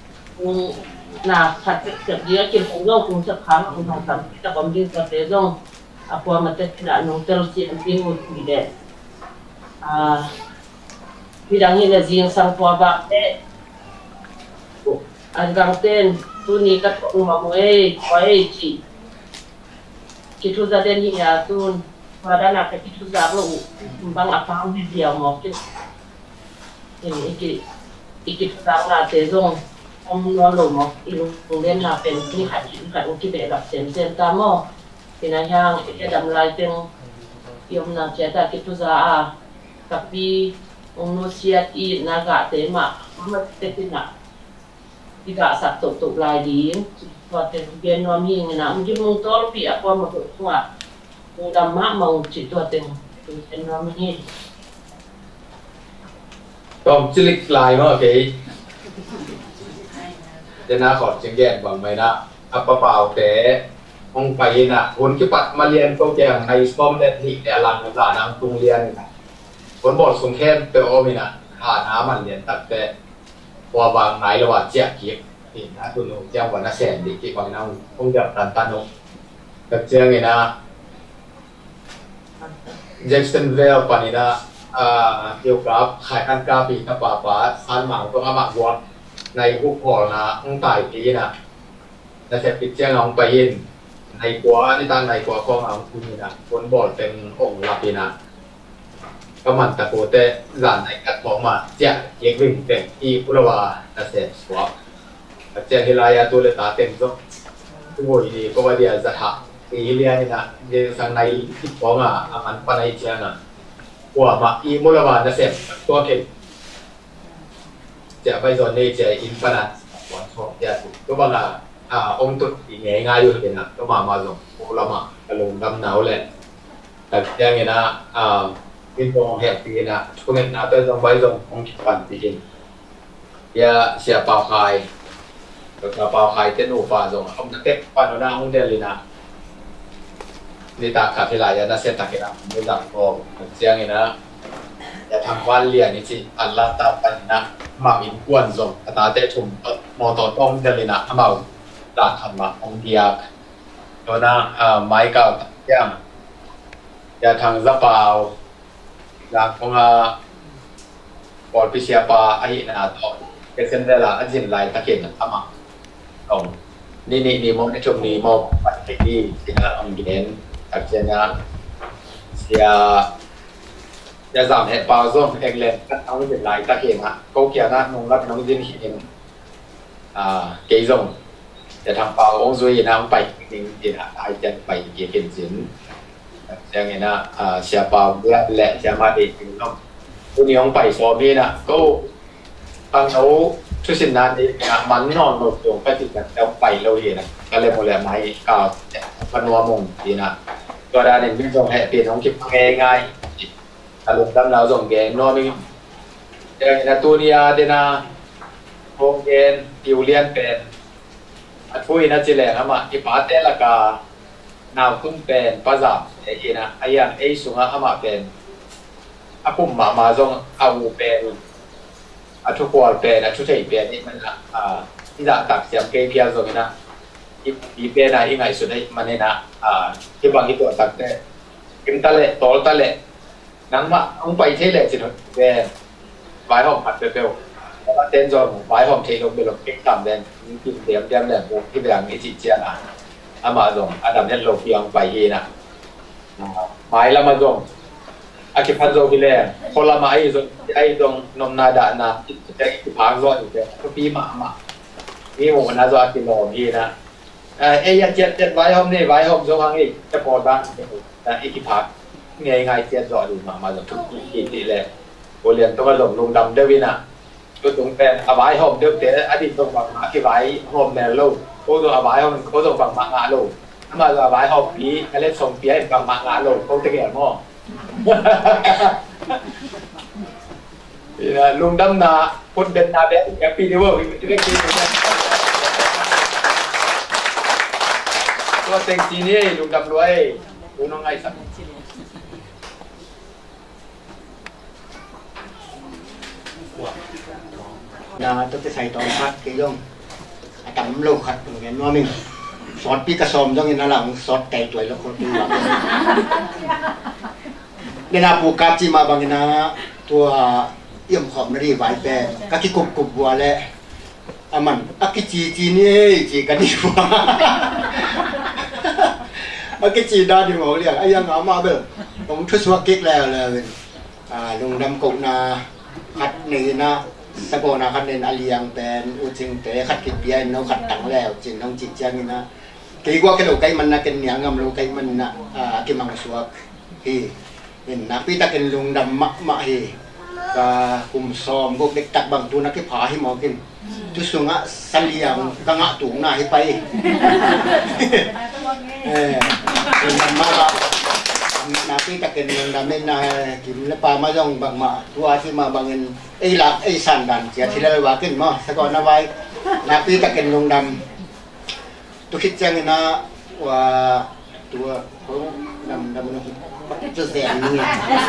nah setiap dia kirim dong sekarang untuk kita kambing ke dong aku amat tidak nonton si anjing tidak bidang ini yang sang puaba agang ten tu ni kat rumah koi ci kita jadi ni ya tu pada nak kita zaru bang apa dia mau ini ikut zaru te dong ông nó lùm một ilu lên làเป็นที่ขายชิ้นขายอุกิเบะแบบเซนตามอเป็นอะไรอย่างที่ดำลายเป็นยมนาเจตากิตุซากับปีองโนเซียอีนากาเตมะมันเต็มหนักที่กาสัตว์ตุกลายดีพอเต็มเบียนนวมีเงินนะมันจะมุงต้นปีอะพอมาถูกหัวมุงดำมะมองจิตตัวเต็มเป็นนวมีก็จิลิกลายมั้งโอเคจะน่าขอเชียงแก่บางไหมนะอัปเปล่าแต่องไปนะคนที่ปัดมาเรียนก็แจงในสปอมเด็ดที่แต่หลังหลานน้ำตรงเรียนคนบอกสงแค่เปโอมีนะหาน้ำมันเรียนตัดแต่พอบางไหนระหว่างเจี๊ยบกิบนี่นะตุนงเจ้าวันน่ะแสนดีกิบบางน้ำคงจะตันตันงกับเจ้าไงนะแจ็คสันเวลปานี่นะเกี่ยวกับขายอันกาปีกับป่าป่าสันหมังก็อามาวัดในพวกพอนะต้องตายปีนะแต่เสร็จปิดเจ้าน้องไปยินในกัวนี่ตั้งในกัวกองเอาคุณนี่นะคนบอดเป็นองค์ลาปีนะก็มันตะโกเตหลานไอ้กัดบอกมาเจ้าเยี่ยงวิ่งเต็มอีอุลวานาเสสวะเจ้าฮิลายาตัวเลตาเต็มก็ตัวอีก็ว่าเดียจะหักอีเลียนี่นะเดี๋ยวสังในบอกมาอามันปนไอเจ้าน่ะหัวมาอีมุลวานาเสสตัวเข็มจะไปโซนนี้จะอินฟานัสวันชอบเจ้าก็บอกว่าองค์ตุอีเงยง่ายอยู่เลยนะก็มาส่งอุลามะกระลงดำหนาวเลยแต่ยังไงนะวินโดแฮปปี้นะช่วงนี้นะตัวส่งไปส่งองค์กิจการจริงอย่าเสียเปล่าใครแล้วก็เปล่าใครเต้นอูฟ้าส่งองค์เต็มปานหน้าองค์เดลินะนี่ตาขาดที่ไรอย่าน่าเสียตาเกล้าไม่ดังพอเสียงไงนะอย่าทำวันเลี้ยงนี่สิอัลลาตาปันนะมาอินกวนส่งตาเตะชุมมอตอต้องเดลินะทำเอาดาทำมาองเดียกตัวน่ะไม้เก่าย่างอย่าทางซับเปล่าอย่างของปอดพิเศษปลาไอ้หน้าต่อเป็นเส้นเวลาอันสิ้นลายตะเกียบทำมาตรงนี่มองในช่วงนี้มองปัจจัยที่สิ่งละองเดียนตักเชียนะเสียจะสามเหตุปลาส้มเองเลยก็เอาไม่เป็นลายตะเกียบก็เกี่ยวกับน้องรักน้องยินเห็นเกี่ยงจะทำเปล่าองค์ซุยน้ำไปจริงจริงไอจะไปเกี่ยงสินอย่างนี้นะเสียเปล่าและเสียมาเองจริงน้องตัวนี้องไปสอบนี่นะก็ตั้งเขาช่วยสินนานดีนะมันนอนหนุนลงไปติดกันแล้วไปเราเห็นนะก็เลยหมดแรงไม้ก่าวพนัวมงดีนะตัวด้านนี้ไม่ต้องแห่เปลี่ยนของคลิปง่ายๆอารมณ์ดำเราส่งแกงนอนนี่อย่างนี้นะตัวนี้เดน่าโฮมเกนติวเลียนเป็นพูดนะจิเลนะมาที่ปาเตลกาหนาวคุ้มเป็นภาษาเอนะไอ้ยังไอ้สุงอามาเป็นอาปุ่มมาจงเอาเป็นทุกคนเป็นทุกที่เป็นนี่มันที่จะตักเสียงเกียร์ตรงนี้นะที่เป็นอะไรที่ไงสุดได้มันนี่นะที่บางที่ตัวตักได้กินตะเละโตตะเละนั่งมาต้องไปเที่ยวเลยจิตเป็นไว้ห้องผัดเปรี้ยวเต้นจนไว้ผมเทลงไปลงเก็กต่ำเด่นกินเดียมเนี่ยที่เป็นอย่างนี้จิตเจียนะอามาส่งอันดับนี้ลงเพียงไปเองนะไม้ละมาส่งอาคิพันโซกิเลคนละไม้ส่งไอ้ตรงนมนาดานะจะพังรอดอยู่เลยก็ปีมานี่หมูนาซอกิโลนี่นะไอ้ยังเจ็ดไว้ห้องนี่ไว้ห้องโซพังอีกจะปอดบ้างแต่อีกพักง่ายๆเจ็ดรอดอยู่มาส่งทุกทีเลยโบเรียนต้องมาลงลุงดำเดวินะตัวตรงเป็นอวัยหอมเดิมแต่อดีตตรงฝั่งมาที่ไว้หอมแนวลูกโอ้ตัวอวัยหอมโอ้ตรงฝั่งมางาลูกถ้ามาอวัยหอมปีก็เล่นส่งปีให้ฝั่งมางาลูกโอ้ตะเกียบหม้อนี่นะลุงดำนาคนเดินนาเด็กแกปีนี้ว่าเรียกปีนี้ตัวเต็งจีนี่ลุงดำรวยลุงน้องไงสักนะต้องไปใส่ตอนพักกี่ย่งทำโลกขัดอย่างเงี้ยน้องมิงสอดปีกระสอมย่งอย่างนั้นหลังสอดไก่ตัวแล้วคนตีหลังเนี่ยนะปูกาจีมาบางนะตัวเอี่ยมขอบนาฬิกาแปรกักิกุบกุบวัวและอามันอักจีนี่จีกันดีกว่าอักจีได้ดีกว่าเรียกไอ้ยังเอามาเบิกผมทุสวกิกแล้วเลยลุงดำกุกนาขัดนี่นะสกอนาคันเดนอาลียังเป็นอุจิงเตะขัดกิบเบียนน้องขัดตังแล้วจิงน้องจิตจังนี่นะกี่กว่ากันโอเคมันนะกันเนี่ยงามโลกมันนะกี่มังสวกฮีเห็นนะพี่ตะกันลุงดำมะฮีก็คุมซ้อมพวกเด็กตักบางตัวนักที่ผาให้หมอกินทุสุงะสันเลียงกังะตุงหน้าให้ไปมาละนาพี่ตะกันลุงดำเป็นนะกินแล้วปลามาย่องบางมาตัวที่มาบางเงินไอ้หลักไอ้สันดันเสียทีละว่าขึ้นมาสกอนาไว้นาพี่ตะกันลุงดำตัวคิดจังนะว่าตัวเขาดำมันจะเสียงนี่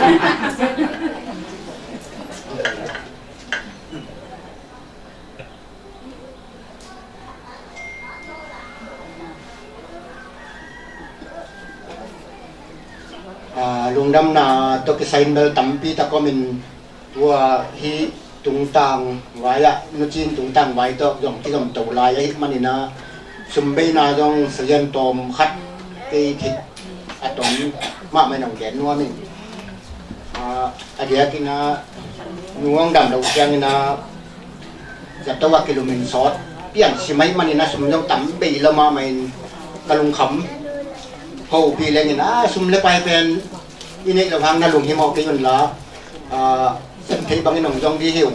ลุงดำนาตัวกิสัยเบลตั้มปีตะก็มินตัวฮีตุงตังไว้ละนุจินตุงตังไว้ตัวยองที่กำตัวลายฮิมันนี่นะสมบีนาจงเสียนตอมคัดตีทิศอะตอมมาไม่นองแกนนัวมิน ada kena nuang dam dau yang na jatuh wakil lumen sot pian si mai manina sumjong tambe lama main kalung kham ho pi lengina sumle pai pen ini lawang na lung himo ke yun la sen thei bangin nong jong di hiu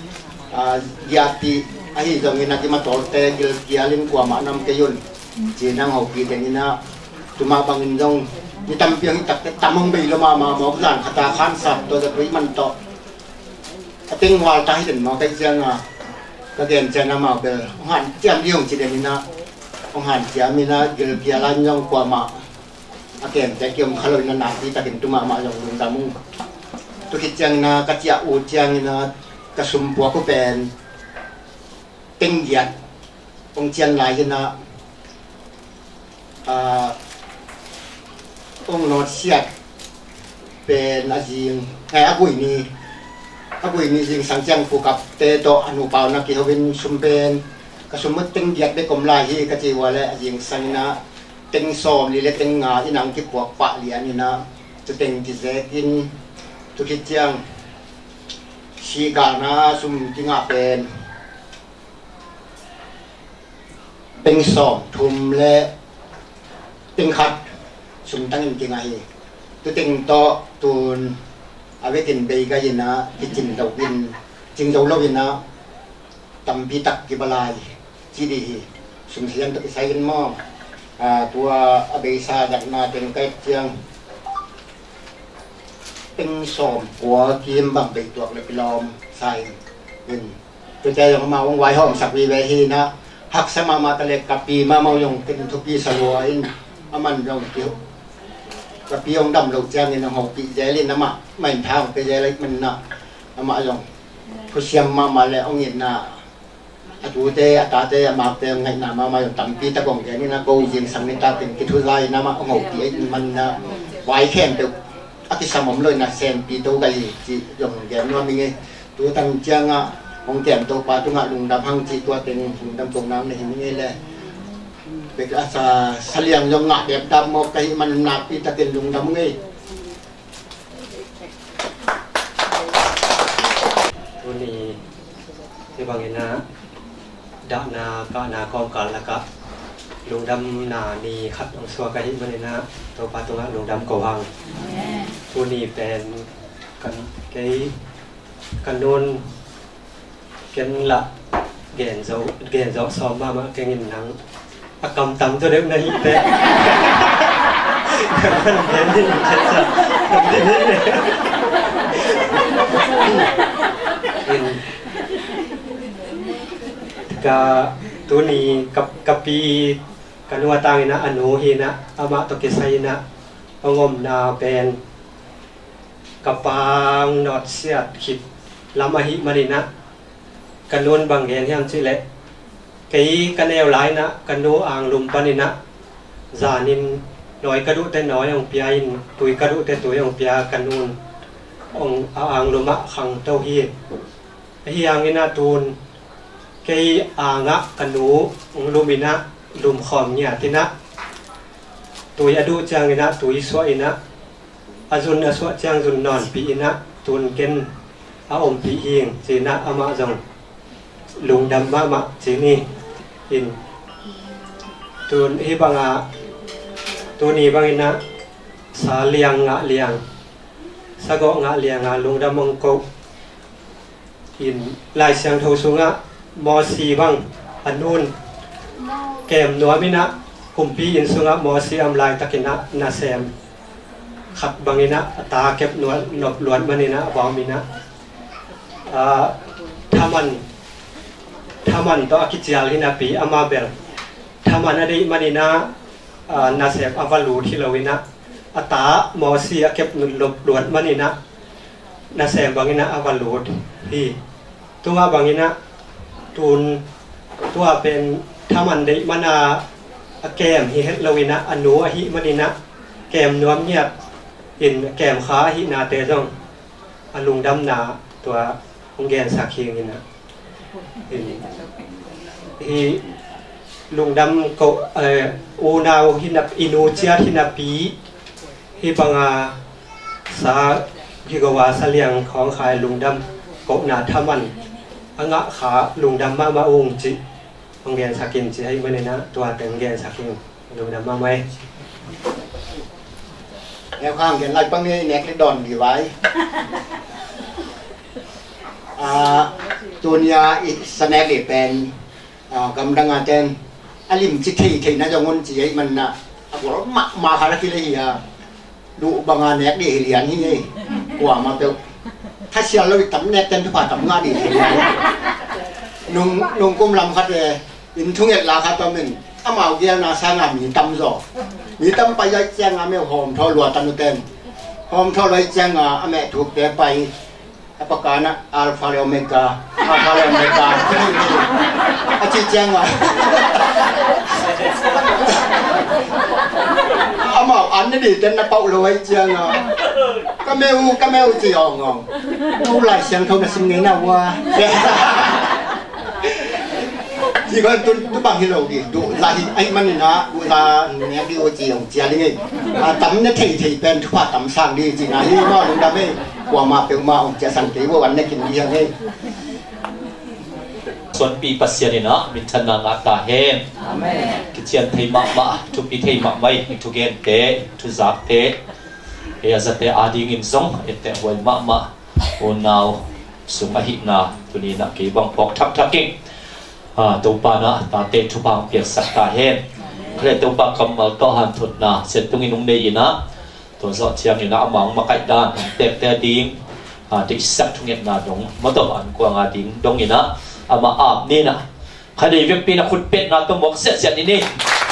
yati ai jong ina ki ma torte gil kialin kwa ma nam ke yun jinang ho pi lengina tuma bangin jong ni tampiang tak tamong be lama ma mo kan kata khan sap to da man to ating wal tai den mo kai jangก็เดินจะนำมาเป็นหันเจียมเลี้ยงจีเดมินะหันเจียมินะเกลือเกลือลันยองกว่ามาอาเกมจะเกี่ยมขลุ่ยนันนาที่ตะเก็นตุมามาอย่างลุงตามุงตุกิจังนะกะเจียอูจังนะกระสุมปัวก็เป็นเต็งเหยียดองเจียนลายนะองนอดเสียดเป็นอาจีงไงอากุยนี่aku ini sing sanjang fukap te to anu pau na ki hobin sumpen kasumut teng giat be komlai hi ka chi wale jing sanina teng som li le teng nga inang ki puak pa lian ina tu teng ti ze in tu ki chiang si ga na sum tinga pen teng som thum le teng khat sum tang in ki nga hi tu teng to tun awetin beiga ina kijin dawin jing daw lawin na tampi tak kibalay sidi sumsiyan to isayin mo tua abesa dak natin kahit siyang tingsom của kim bằng bị tuộc lại pilom sai tôi chơi yung mawang wai hom sakwi wehi na hak sama matalek kapi mamaw yung kintupi sa luwain aman yung kiyo kapi yung dam log jang in ho pi jelin nama main thao pe jelai man na ama long pusiam mama le ong in na atu te ata te ma te ngai na mama yung tampi ta gong ke ni na ko jing sang ni ta tin ki thu lai nama ong ho pi man na wai khen te ati samom loi na sen pi to gai ji yong ge no mi nge tu tang jang a ong kem to pa tu nga lung dam hang ji tua teng lung dam tong nam ne hi nge le bek asa saliang yong nga dep dam mo kai man na pi ta ken lung dam nge tu niที่บางนะดานาก็นาคอมกันแล้วก็ลุงดำนานีขัดองสัวกะหิมันนะตัวปาตุงะลุงดำกวังตัวนี้เป็นกันโนนกันละเกณฑ์เจ้าซ้อมมาเก่งหนังอากำตำตัวเด็กนะฮิเตะมันเห็นที่ชัดชัดกะตัวนี้กับปีกันว่าตังนะอนุหินะอามาตกิไซนะองมนาเป็นกับปางนอดเสียดขิดลำอหิมารินะกันโนนบางเห็นที่อันสิเละกีกันแนวหลายนะกันโนอ่างลุมปานินะจานินน้อยกระดุแต่น้อยองเปียอินตุยกระดุแต่ตุยองเปียกันนูนองอ่างลุมะขังเต้าฮีฮิยังอินาตูนกีอ่างะกันนูองลุมินะลุมขอมเนี่ยตินะตุยอดุจังอินะตุยสวอินะอาจุนอสวจังจุนนอนปีอินะตูนเกนอาอมปีเฮียงจีนะอามาจงลุงดำมะจีนี่อินตัวนี้บางตัวนี้บางอินะสาเลียงงะเลียงสะกงะเลียงลุงดำมงกอินลายเสียงโทสุงะมอสีบางอันนูนแกมนัวมินะกุมปีอินสุงะมอสีอัมลายตะกินะนาแซมขัดบางอินะตาเก็บนวลนบล้วนมันอินะบอมินะถ้ามันตัวกิจยาลินาปีอามาเบลถ้ามันอะไรมันนี่นะนาเสกอวาลูที่เราวินะอัตามอสีเก็บนุลบล้วนมันนี่นะนาเสกบางนี่นะอวาลูที่ตัวบางนี่นะตูนตัวเป็นถ้ามันได้มันแกมฮิเฮเราวินะอนุอหิมันนี่นะแกมนวมเงียบอินแกมขาหินาเตจงอลุงดำนาตัวองแกนสักเคียงนี่นะฮีลุงดำก็อูนาวหินับอินูเจียหินับปีฮีบังสากิกวาเสลียงของขายลุงดำกบนาทมันอังะขาลุงดำมาองจิโรงเรียนสักกินจิให้มาเลยนะตัวแต่โรงเรียนสักกินลุงดำมาไหมแนวข้างเห็นไรปังนี้แนกได้ดอนดีไว้ตัวนี้อีกสแน็คเด็เป็นกำลังงานเจนอลิมจิตที่น่าจะงนจีไอ้มันนะบอกว่ามาหาที่เลยดูบางงานแน็กดีเหรียญนี่กว่ามาเปล่าถ้าเชียร์เราตำแหน่งเต็มทุกฝ่ายตำงานดีเหรียญนุ่งกุมลำคัดเลยอินทุ่งเอ็ดลาคัดตัวหนึ่งอามาเกี่ยนาสางามีตำจ่อมีตำไปยัยแจ้งอาเมลหอมทอลัวตันเต็มหอมทอเลยแจ้งอาเมถูกเตะไปประกาศนะอัลฟาเลโอเมกาอาชีพแจ้งอามาอันนี้ดิเต็นนับเป่าเลยแจ้งก็ไม่เอาจีอ๋องดูหลายเสียงเขาจะสิ่งนี้นะว่าที่ก็ตัวบางที่เราดิดูลายไอ้มันนี่นะดูลาเนี่ยดิโอจีของเจียนี่ตั้มเนี่ยถี่เป็นทุกภาคตั้มสร้างดีจริงนะที่มอลงดำไม่กว่ามาเป็นมาของเจียสันติว่าวันนี้กินดีอย่างนี้ส่วนปีปัสยานี่นะมิถนางัตตาเฮมกิจเชียนไทยมาทุกปีไทยมาไม่ทุกเกณฑ์เตะทุกจักเตะเฮียจะเตะอาดีงิมซงเตะวันมาโอนาวสุมาหินาตัวนี้นะกี่บังปอกทักกิ้งตัวปานะตาเตทุบางเปียกสักตาเฮมเคลื่อนตัวปากกำมาต่อหันทุนนะเสร็จตรงนี้นุ่งได้ยินนะตัวสอดเชียงนี่นะหมังมาไก่ด้านเตะเตะดิ้งดิสักทุกอย่างนะดงมาตัวอันกว่างาดิ้งดงนี่นะอามาอาบนี่นะใครได้เวียนปีนะคุณเป็ดนะต้องบอกเสียนี่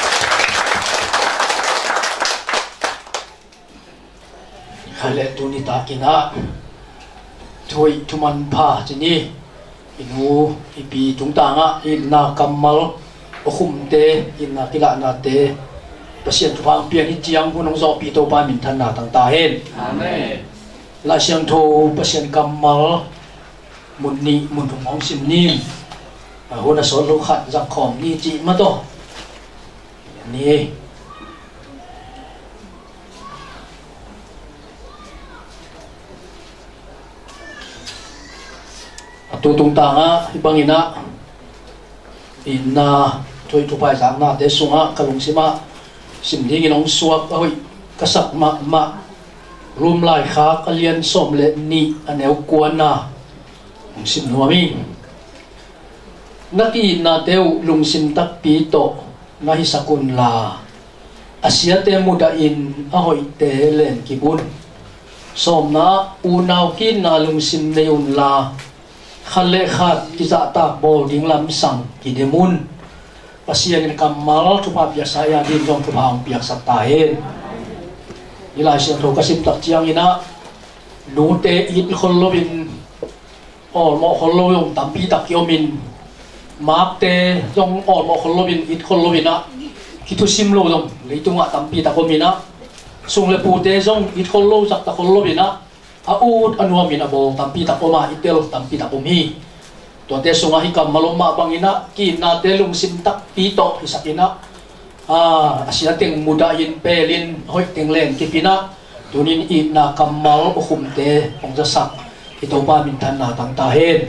ใครเล่นตัวนี้ตากินนะช่วยทุมันพาจีนี่อินูอิปีจุงตางะอินนากำมัลอคุมเตอินนากิลานาเตประเสียนทุพังเปียนิจียงผู้น้องสอบปีโตปามินทันนาต่างตาเห็นลาเชียงโทประเสียนกำมัลมุนนี่มุนถุงของสิมนีหัวหน้าสอนลูกขัดจักของนี่จีมาโตนี่ตัวตรงต่างอ่ะที่บางอินะอินนาช่วยทุกฝ่ายสังนาเดสุงอ่ะกระลงสิมาสิ่งที่กินองสวบเอ้ยกษัตริย์มารวมหลายขากเลียนสมเลนี่อันแนวกวนนะสิมหัวมีนักอินนาเดวลุงสิมตักปีโตนาฮิสกุลลาอาเซียเตมุดาอินอหอยเตเลนกิบุนสมนะอูนาวกินนาลุงสิมเนยุนลาขันเลขาดกิจตาบอลดิ้งลำสังกิเดมุนภาษาอังกฤษคำมาลทุพาพิยาสายดินจงทุพาองพิยาสัตตาเฮนนี่ลายเสียงโทกสิบตักเจียงอินะนูเตอินคนโลบินอ๋อหมอคนโลยงตัมปีตักยมินมาร์เตจงอ๋อหมอคนโลบินอินคนโลบินนะคิดทุสิมโลจงเลยตุงะตัมปีตักยมินนะส่งเลปูเตจงอินคนโลจักตักคนโลบินนะอาอูดอันวามินอโบตัมปีตักอมาอิเตลตัมปีตักอมีตัวเตสุงาฮิกามมาลมาบางอินะกินนาเตลุงสิมตักปีโตฮิสักอินะอาศิลเต็งมุดายินเปลินหอยเต็งเลนกิปินะตัวนี้อินากามมาลอุคุมเตองจะสักอิโตบามินทันนาตังตาเฮน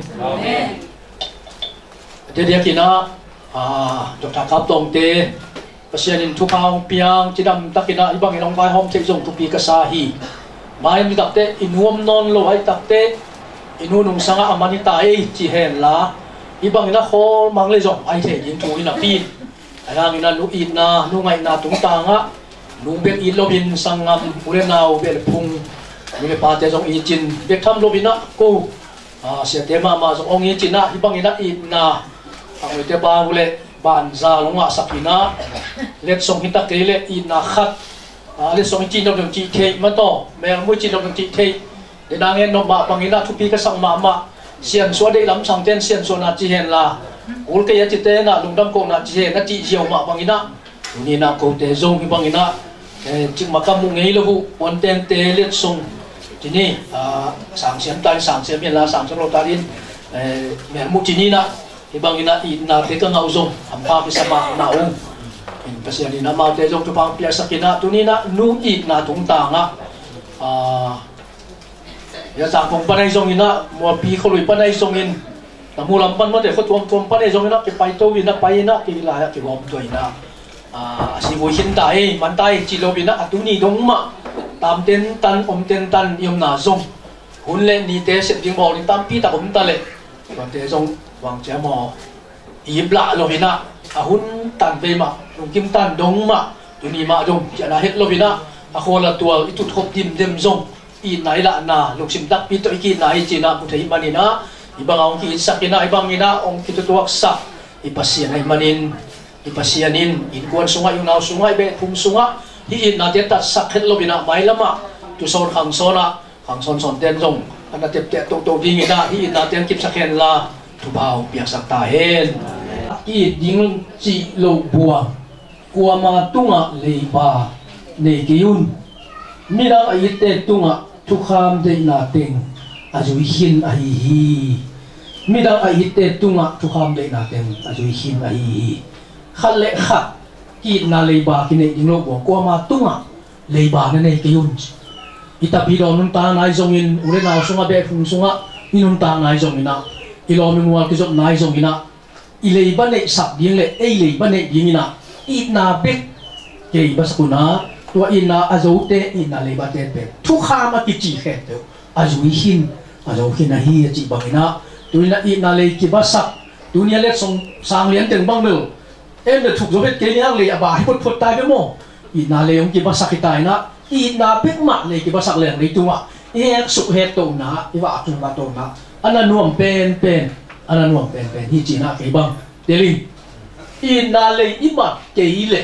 เดียกินะจดทักขับตรงเตภาษาอินทุพาวเปียงจิดำตักกินะibang inong kay hom tek jong tupi kasahi mayan takte inuam non lo ay takte inunong sanga amani tae chi hen la ibang ina khol mang le jong ai the yin thu ina pin ayang ina nu in na nu ngai na tung ta nga nu bek in lo bin sangam ure naw bel phung ni le pa te jong i chin bek tham lo bina ko sia te ma jong ong i chin na ibang ina in na ang te pa ule ban za longa sakina let song hita ke le in na khat le song chin lo chi the ma to mel mu chin lo chi the để đang nghe nó bạ bằng ina thu pi cái sang mà xiên xóa đây lắm sang tên xiên xóa na chỉ hiện là ul cái chỉ tên là lùng đâm cổ na chỉ hiện na chỉ diều mà bằng ina ni na cổ tế zong bằng ina chỉ mà cam mung ấy là vụ quan tên tế liệt sung chỉ ni sang xiên tay sang xiên miền là sang xiên lô ta đi miền mu chỉ ni na thì bằng ina ina tế cái ngau zong ham pa cái sama na ung pasal ni na mau tế zong tu pang piasa kina tu ni na nu ina tung tanga ya sang phong panai zong ina mo pi kholui panai zong in tamulam pan mo de kho tuam panai zong ina ke pai to ina pai ina ke la ya ke gom to ina si voi hin tai man tai chi lo ina atuni dong ma tam ten tan om ten tan yom na zong hun le ni te set ding bo ni tam pi ta om ta le kon te zong wang che mo yip la lo ina hun tan ve ma kim tan dong ma tu ni ma dong cha na het lo ina a khola tual itu thop dim dem zong i nai la na luk sim tak pi to ki nai chi na puthai manina ibang ong ki sakina ibang ina ong ki tuwak sa ipasian ai manin ipasianin in kuan sunga yung naw sunga be phum sunga hi in na te ta sakhet lo bina mai lama tu son khang son ten zong ana te te to ding ina hi in na ten kip sakhen la tu bau piak sak ta hen ki ding chi lo bua kwa ma tunga le ba ne kiun mira ai te tunga tu kham de na teng azui hin ai hi mira ai te tunga tu kham de na teng azui hin ai hi khát lệ khát kỹ na lấy bà cái này tiếng lộc của qua mà tung à lấy bà này cái yun ita pi đó nung ta nai zong in ule nào sunga be phung sunga inung ta nai zong ina ilo mi mual kisop nai zong ina ilei ba ne sak ding le ei lei ba ne ding ina it na bek ke bas kuna tua ina azo te ina lei ba te pe thu kha ma ki chi khe te azo hin na hi chi bang ina tu ina ina lei ki ba sak dunia le song sang lian teng bang lo em được thuộc dấu vết cái nhang lì bà phút phút tai cái mồ ít na lì ông kia bắt sạc cái tai na ít na biết mặt lì kia bắt sạc liền lì tung ạ ít sụp hết tổ na ít vạ tung ba tổ na anh là nuông pen hi chỉ na cái băng để lì ít na lì ít mặt cái lệ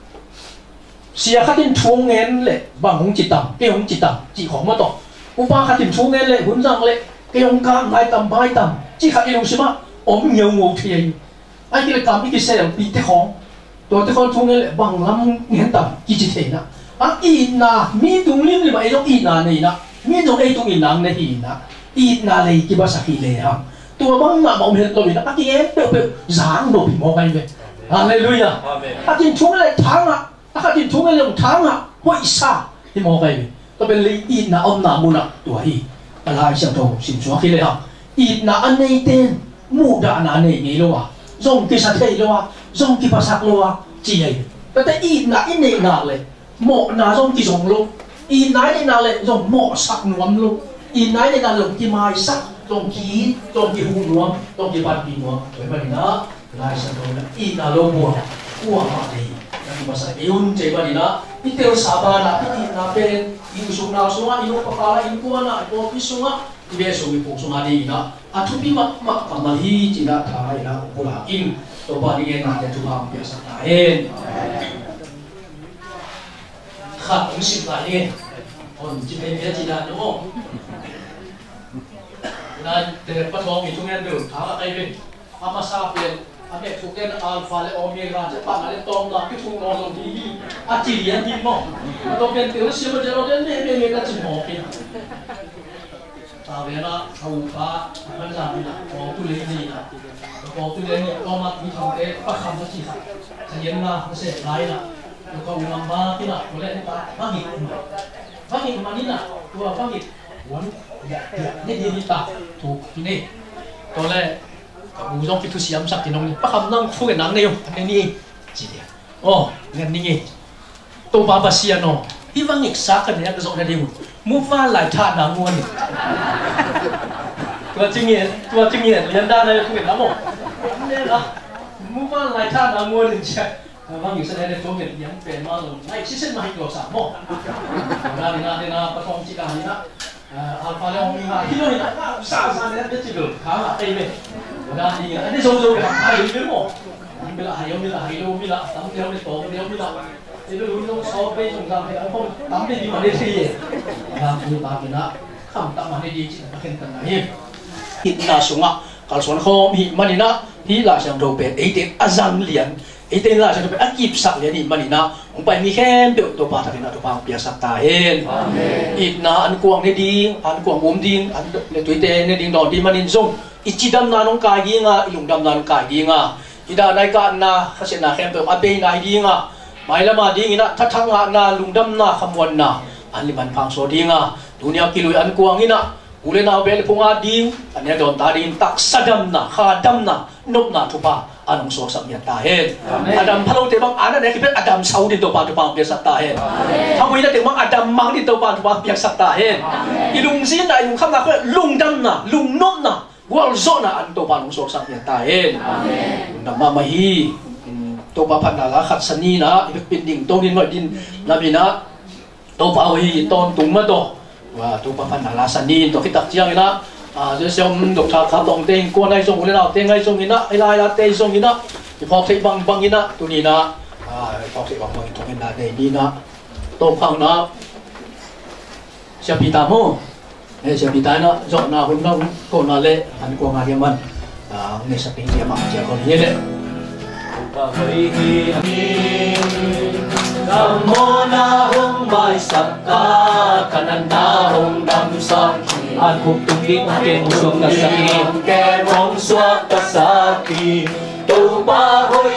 xia khát tin chuông ngén lệ bằng hông chỉ tầm cái hông chỉ tầm chỉ khó mà tổ ông ba khát tin chuông ngén lệ huấn rằng lệ cái hông cam hai tầm chỉ khát tin ông xí mà ông nhiều ngủ thì ai kia cầm cái xe bị té khong,ตัวté khong chung cái bằng lắm nghe tầm chỉ thế na, ít na mi tung lim thì mà ấy ít na này na, mi tung ấy tung ít nang này ít na này cái bahasa kile ha,ตัวbang mà bảo hiện rồi na, cái em bèo giáng đồ bị mò cái vậy, Hallelujah, cái chuyện chung cái thang à, cái chuyện chung cái thang à, hội sa thì mò cái vậy, tôi bên lấy ít na ông na mu na, tuổi hi, cái hai xem thôi xin xóa kile ha, ít na anh này tên mu đã na này nghe lo à. Dòng kỳ sát thầy lo à, dòng kỳ pasak lo à, chỉ vậy.แต่ít na ít này na lệ, mỏ na dòng kỳ dòng lo, ít nái này na lệ dòng mỏ sắc nuông lo, ít nái này na dòng kỳ mai sắc, dòng kỳ hu nuông, dòng kỳ ban kỳ nuông, vậy mà na, lại sang thôi na ít na lo buồn, buồn mà đi, cái pasak iun chơi mà đi na, ít theo sabar na, ít na pen, iu sung na sunga, iu pakala, iu kuana, iu pi sunga. Ibe so mi pok so ngadi na atupi mak pamali cina thai na pula in to ba ni na te tu ham biasa ta en khat ung sim la ni on ji be be cina no na te pa thong mi chung en du tha ai be ama sa pen ame thuken alpha le omega je pa na le tom na ki thung no lo di a chi lian di mo to pen te sim je lo den me ka chi mo pen về nó hầu phá vẫn làm như là có tu lý gì là có tu lý có mặt như thằng thế bắt không có gì cả sẽ diễn là nó sẽ lái là có làm ba cái là có lẽ ta phát hiện mà đi là vừa phát hiện muốn nên đi ta thuộc cái này có lẽ bù trong cái thứ gì âm sắc thì nó bắt không năng thu cái nắng này không anh đi gì đấy nghe đi tôi ba xia nó hy vọng nghịch sát cái này cái giống này đi mua pha lại thà nào mua nàyตัวจริงเนี่ยเรียนได้เลยคุยนะบอกเนี่ยนะมูฟาไลท่านามัวหนึ่งเช้าบางอย่างแสดงในตัวเห็นยังเป็นมาเลยไอ้ชิเซนมาให้ตัวสามโมนะปฐมจิตานี่นะอัลฟาเลโอมีมาที่โน่นนะสามเนี่ยจะจิ๋วขาไอ้เนี่ยนะนี่อันนี้โซ่ไอ้เนี่ยโมมีละไอ้มีละไอ้โลมีละตั้มเดียวมีโตเดียวมีละไอ้ลูกน้องชอบไปสงครามไอ้พวกตั้มไปดีมาได้ที่นะคือตาเป็นนะคำตั้มมาได้ดีจริงๆเห็นกันนะฮิตนาสุงะกาลส่วนข้อมีมันนี่นะที่ลาเชียงโดเป็นไอเด็กอาจังเลียนไอเด็กลาเชียงโดเป็นอากีบสักเลียนนี่มันนี่นะผมไปมีแค่เดียวตัวปาทากินะตัวปางเปียสักตาเองอิดนาอันกวางเนี่ยดิ้งอันกวางมุมดิ้งอันเลตุยเตเนี่ยดิ้งดอนดิ้งมันนี่ส่งอิจิดำนาน้องกายดิ้งอ่ะลุงดำนาน้องกายดิ้งอ่ะอิดาในการนาเขาเสนาแค่เปียอาเบย์นายดิ้งอ่ะไม่ละมาดิ้งนะทัดทั้งนาลุงดำนาขมวนนาอันนี้มันพังโซดิ้งอ่ะดุนยากิลุยอันกวางนี่นะ ule na bel punga ding ania don ta ding tak sadam na khadam na nop na thupa anong so sak ya ta hen adam phalo te bang ana ne ki bet adam sau din to pa pe sak ta hen thamui na te bang adam mang din to pa pe sak ta hen ilung sin na ilung kham na ko lung dam na lung nop na wal zo na an to pa nong so sak ya ta hen na ma hi to pa phan na la khat sani na pin ding to din ngoi din na bina to pa hi ton tung ma to và tu pa pan la sanin to kitak chiang ina je som dok tha kha tong teng ko nai song ule na teng ngai song ina ila la te song ina ti phok thei bang bang ina tu ni na phok thei bang bang to ina de ni na to phang na sia pi ta mo sia pi ta na zo na hun na ko na le an ko nga man nge sa pi ya ma ja ko ni de pa hoi hi Namona hong mai sakka kananda hong dam sang an khúc tung đi keng xuống na sakhi keng hong suak ka sakhi tu pa hoi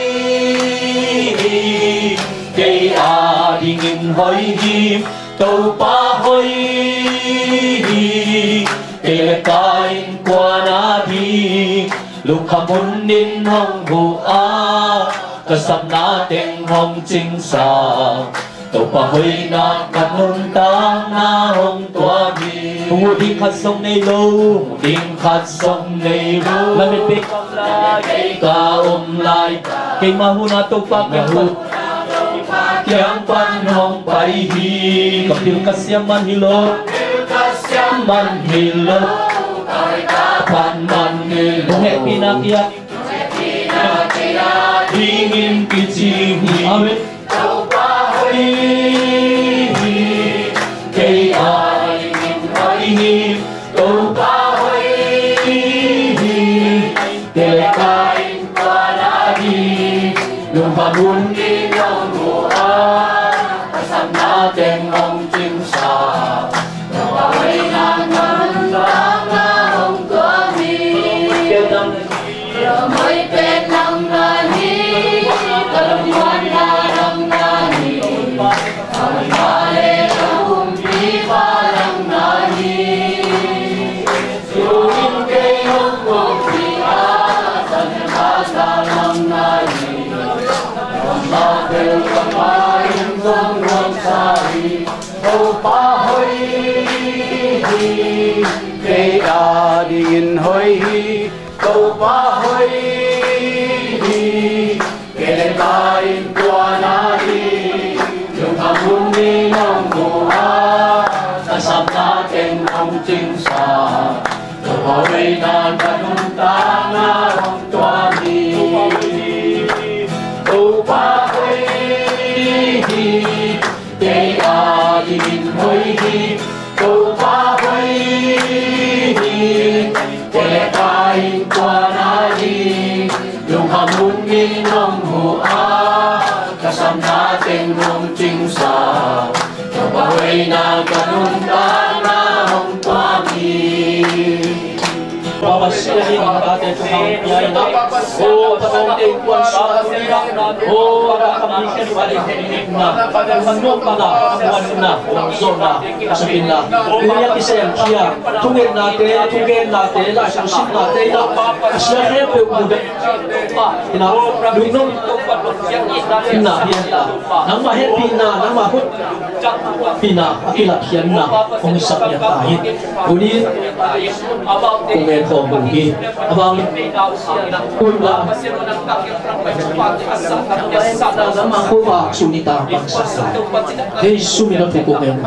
ke a ding in hoi hi tu pa hoi ke le kain kwa na di lục khamun nin hong hu a kasam na teng hong ching sa tàu pa hoi na kanun ta na hong tua bi mu ding khat song nei lo ding khat song nei lo la me pe kam la ka lai ke ma hu na to pa ke hu yang pan hong pai hi kapil kasyam man hi lo man hi lo pan man hi lo he pinakia ingin kicini amin tau pahoi kei ingin tau pahoi telekain panadi lumpanun di nong doa asam na teng hong ching sa tau pahoi nang nang na hong kami ramai pen nang nani kaluan nang nani amale hum pi parang nani suin ke hong hong pi a san ka nang nani ma pe kamai song hong sai ho pa hoi ke a ding hoi câu ba hoi kể lên tai qua na đi dùng tham muốn đi nong mùa ta sắm na trên không chinh sa câu hoi na kanun ta na hong toa đi câu ba hoi kể a đi hoi câu ba hoi kể tai qua na đi dùng ham muốn đi nong hu a kasam na teng hong ching sa cho ba hoi na kanun ta na hong toa mi Baba siahin kate tuhang piyay na o patong teng kuan sa tunira o ada kamiken balik henik na manok pala kuan na zon na kasapin na kuya kisayang kiya tungin nate la susip nate na kasya hepe uda ina lunong ina hiyanta nang mahet pina nang mahut pina akila piyan na kung isak niya tahin kunin kungen kong bungki abang kunla ko ba sunita pagsasa hey sumina po kungen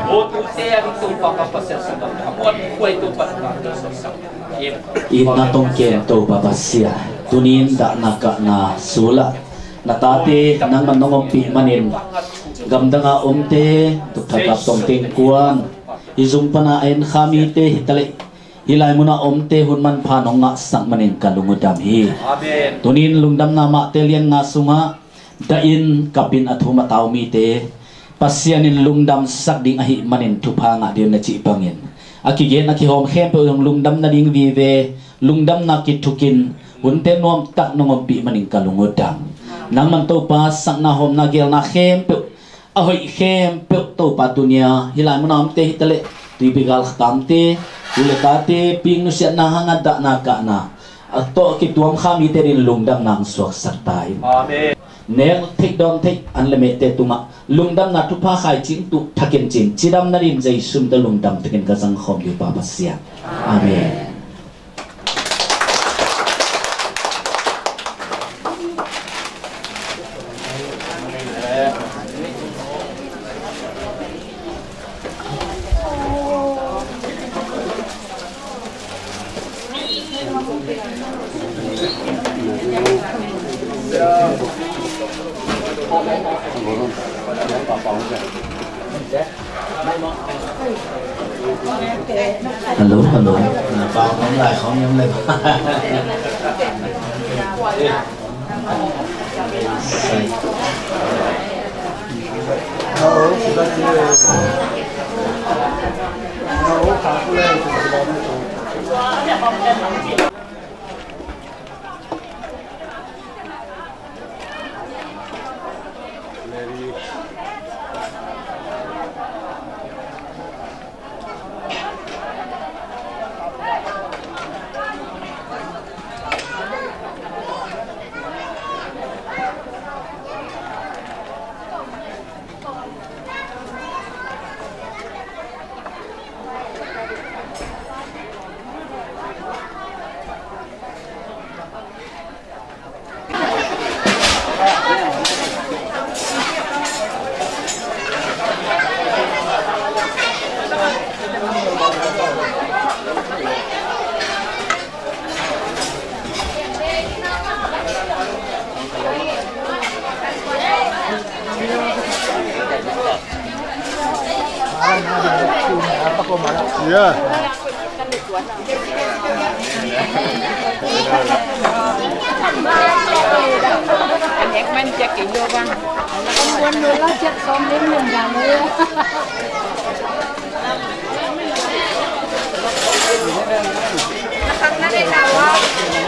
ina tong kento babasya tunin da naka na sula natate nang manongompi manin gamdanga omte tukagap tong tingkuan izum panain khamite hitale hilai muna omte hunman phanong nga sang manin kalungudam hi tunin lungdam nama telian nga sunga dain kapin athuma taumi te pasyanin lungdam sakding ahi manin thupa nga din na chi bangin akigen akihom khem pe lungdam na ding vive lungdam na kitukin unte nom tak nongompi manin kalungudam nang man to pa sang na hom na gel na khem pe ahoy khem pe to pa dunia hilai muna omte hitale typical tamte uletate ping nu sia na hanga da na ka na ato ki tuam khami terin lungdam nang suak sartai amen nel thik dom thik unlimited tunga lungdam na tupa khai chin tu thakin chin chidam narin jai sum da lungdam takin ka jang khom li pa pasya amen hello bao nóng lại không nhắm lên Yeah. Anh nhắc mình chắc kỹ vô băng. Con muốn luôn là chết xóm đến mình cả nữa. Nó đi nào không?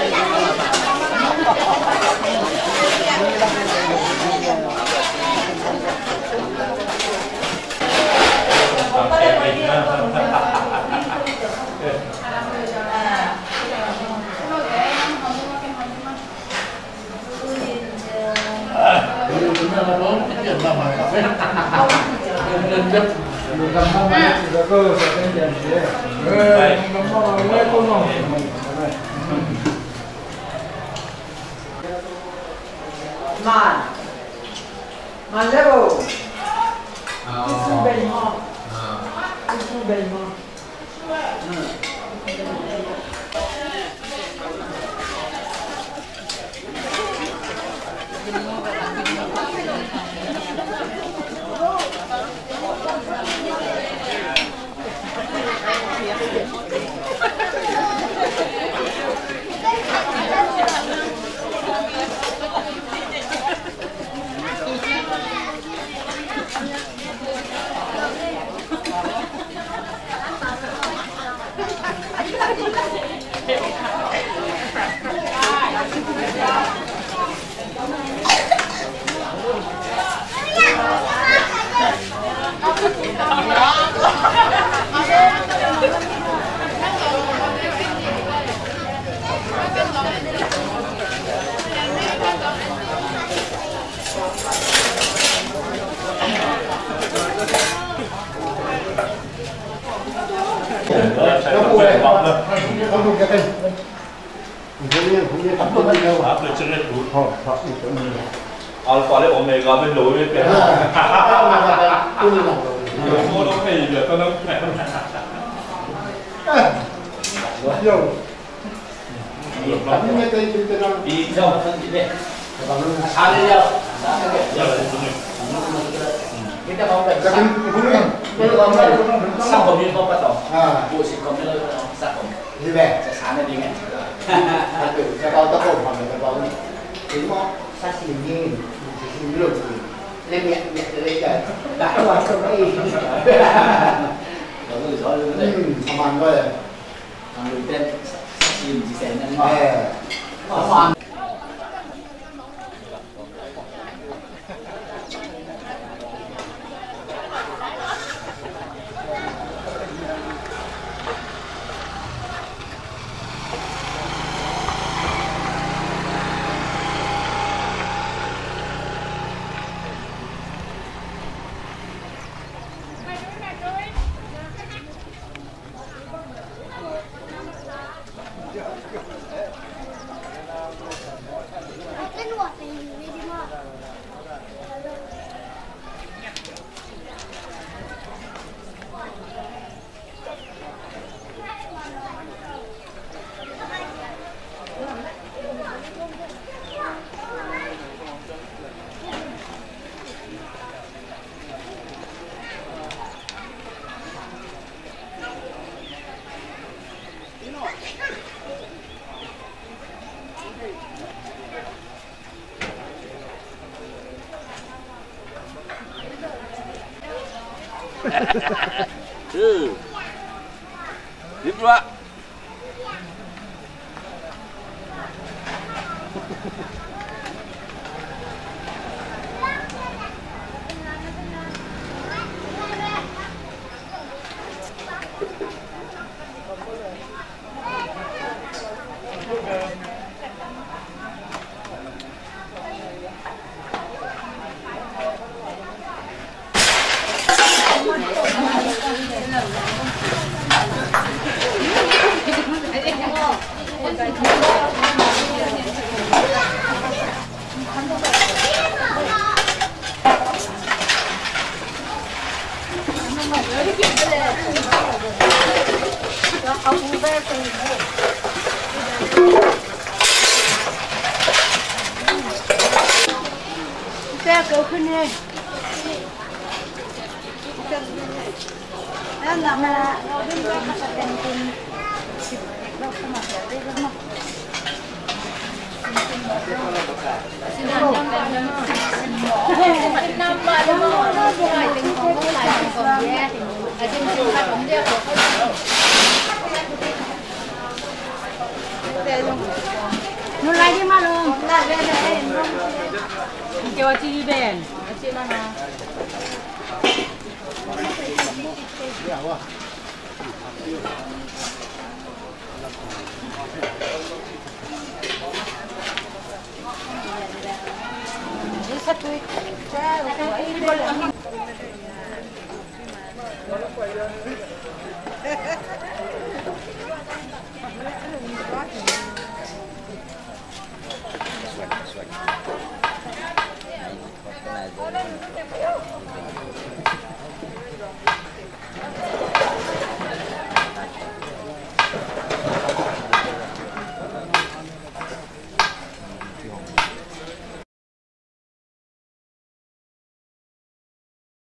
Mà level. Isu belmo. Isu belmo. Alpha le Omega bên lối bên kia. Mua đâu phải được tao đâu phải. Đi đâu phân gì vậy? Sao đi đâu? Kita mau belajar. Sao không biết không bắt đầu? Bộ sĩ không biết đâu sao không? Đi về. Sáng nay đi nghe. Cái bao tao không làm được cái bao này. Đúng không? Sao xì nhìn? Xì được gì? Lên miệng lên trời. Đã qua không đấy. Đó rồi rõ luôn đấy. Không ăn thôi. Ăn được tên xì chỉ sẽ ngon. Hoàn. Tiếp nữa. Xe cứขึ้นเลยแล้วหลังมาเราดิ้นด้วยมาเป็นคุณเราสมัครได้แล้วเนาะน้ำมาแล้วเราใส่เป็นของผู้หลายของแย่แต่จริงๆถ้าผมเรียกเขานู่นไรที่มาลงได้เกี่ยวกับจีดีเบนจีแล้วนะนี่สักทีใช่ไหมที่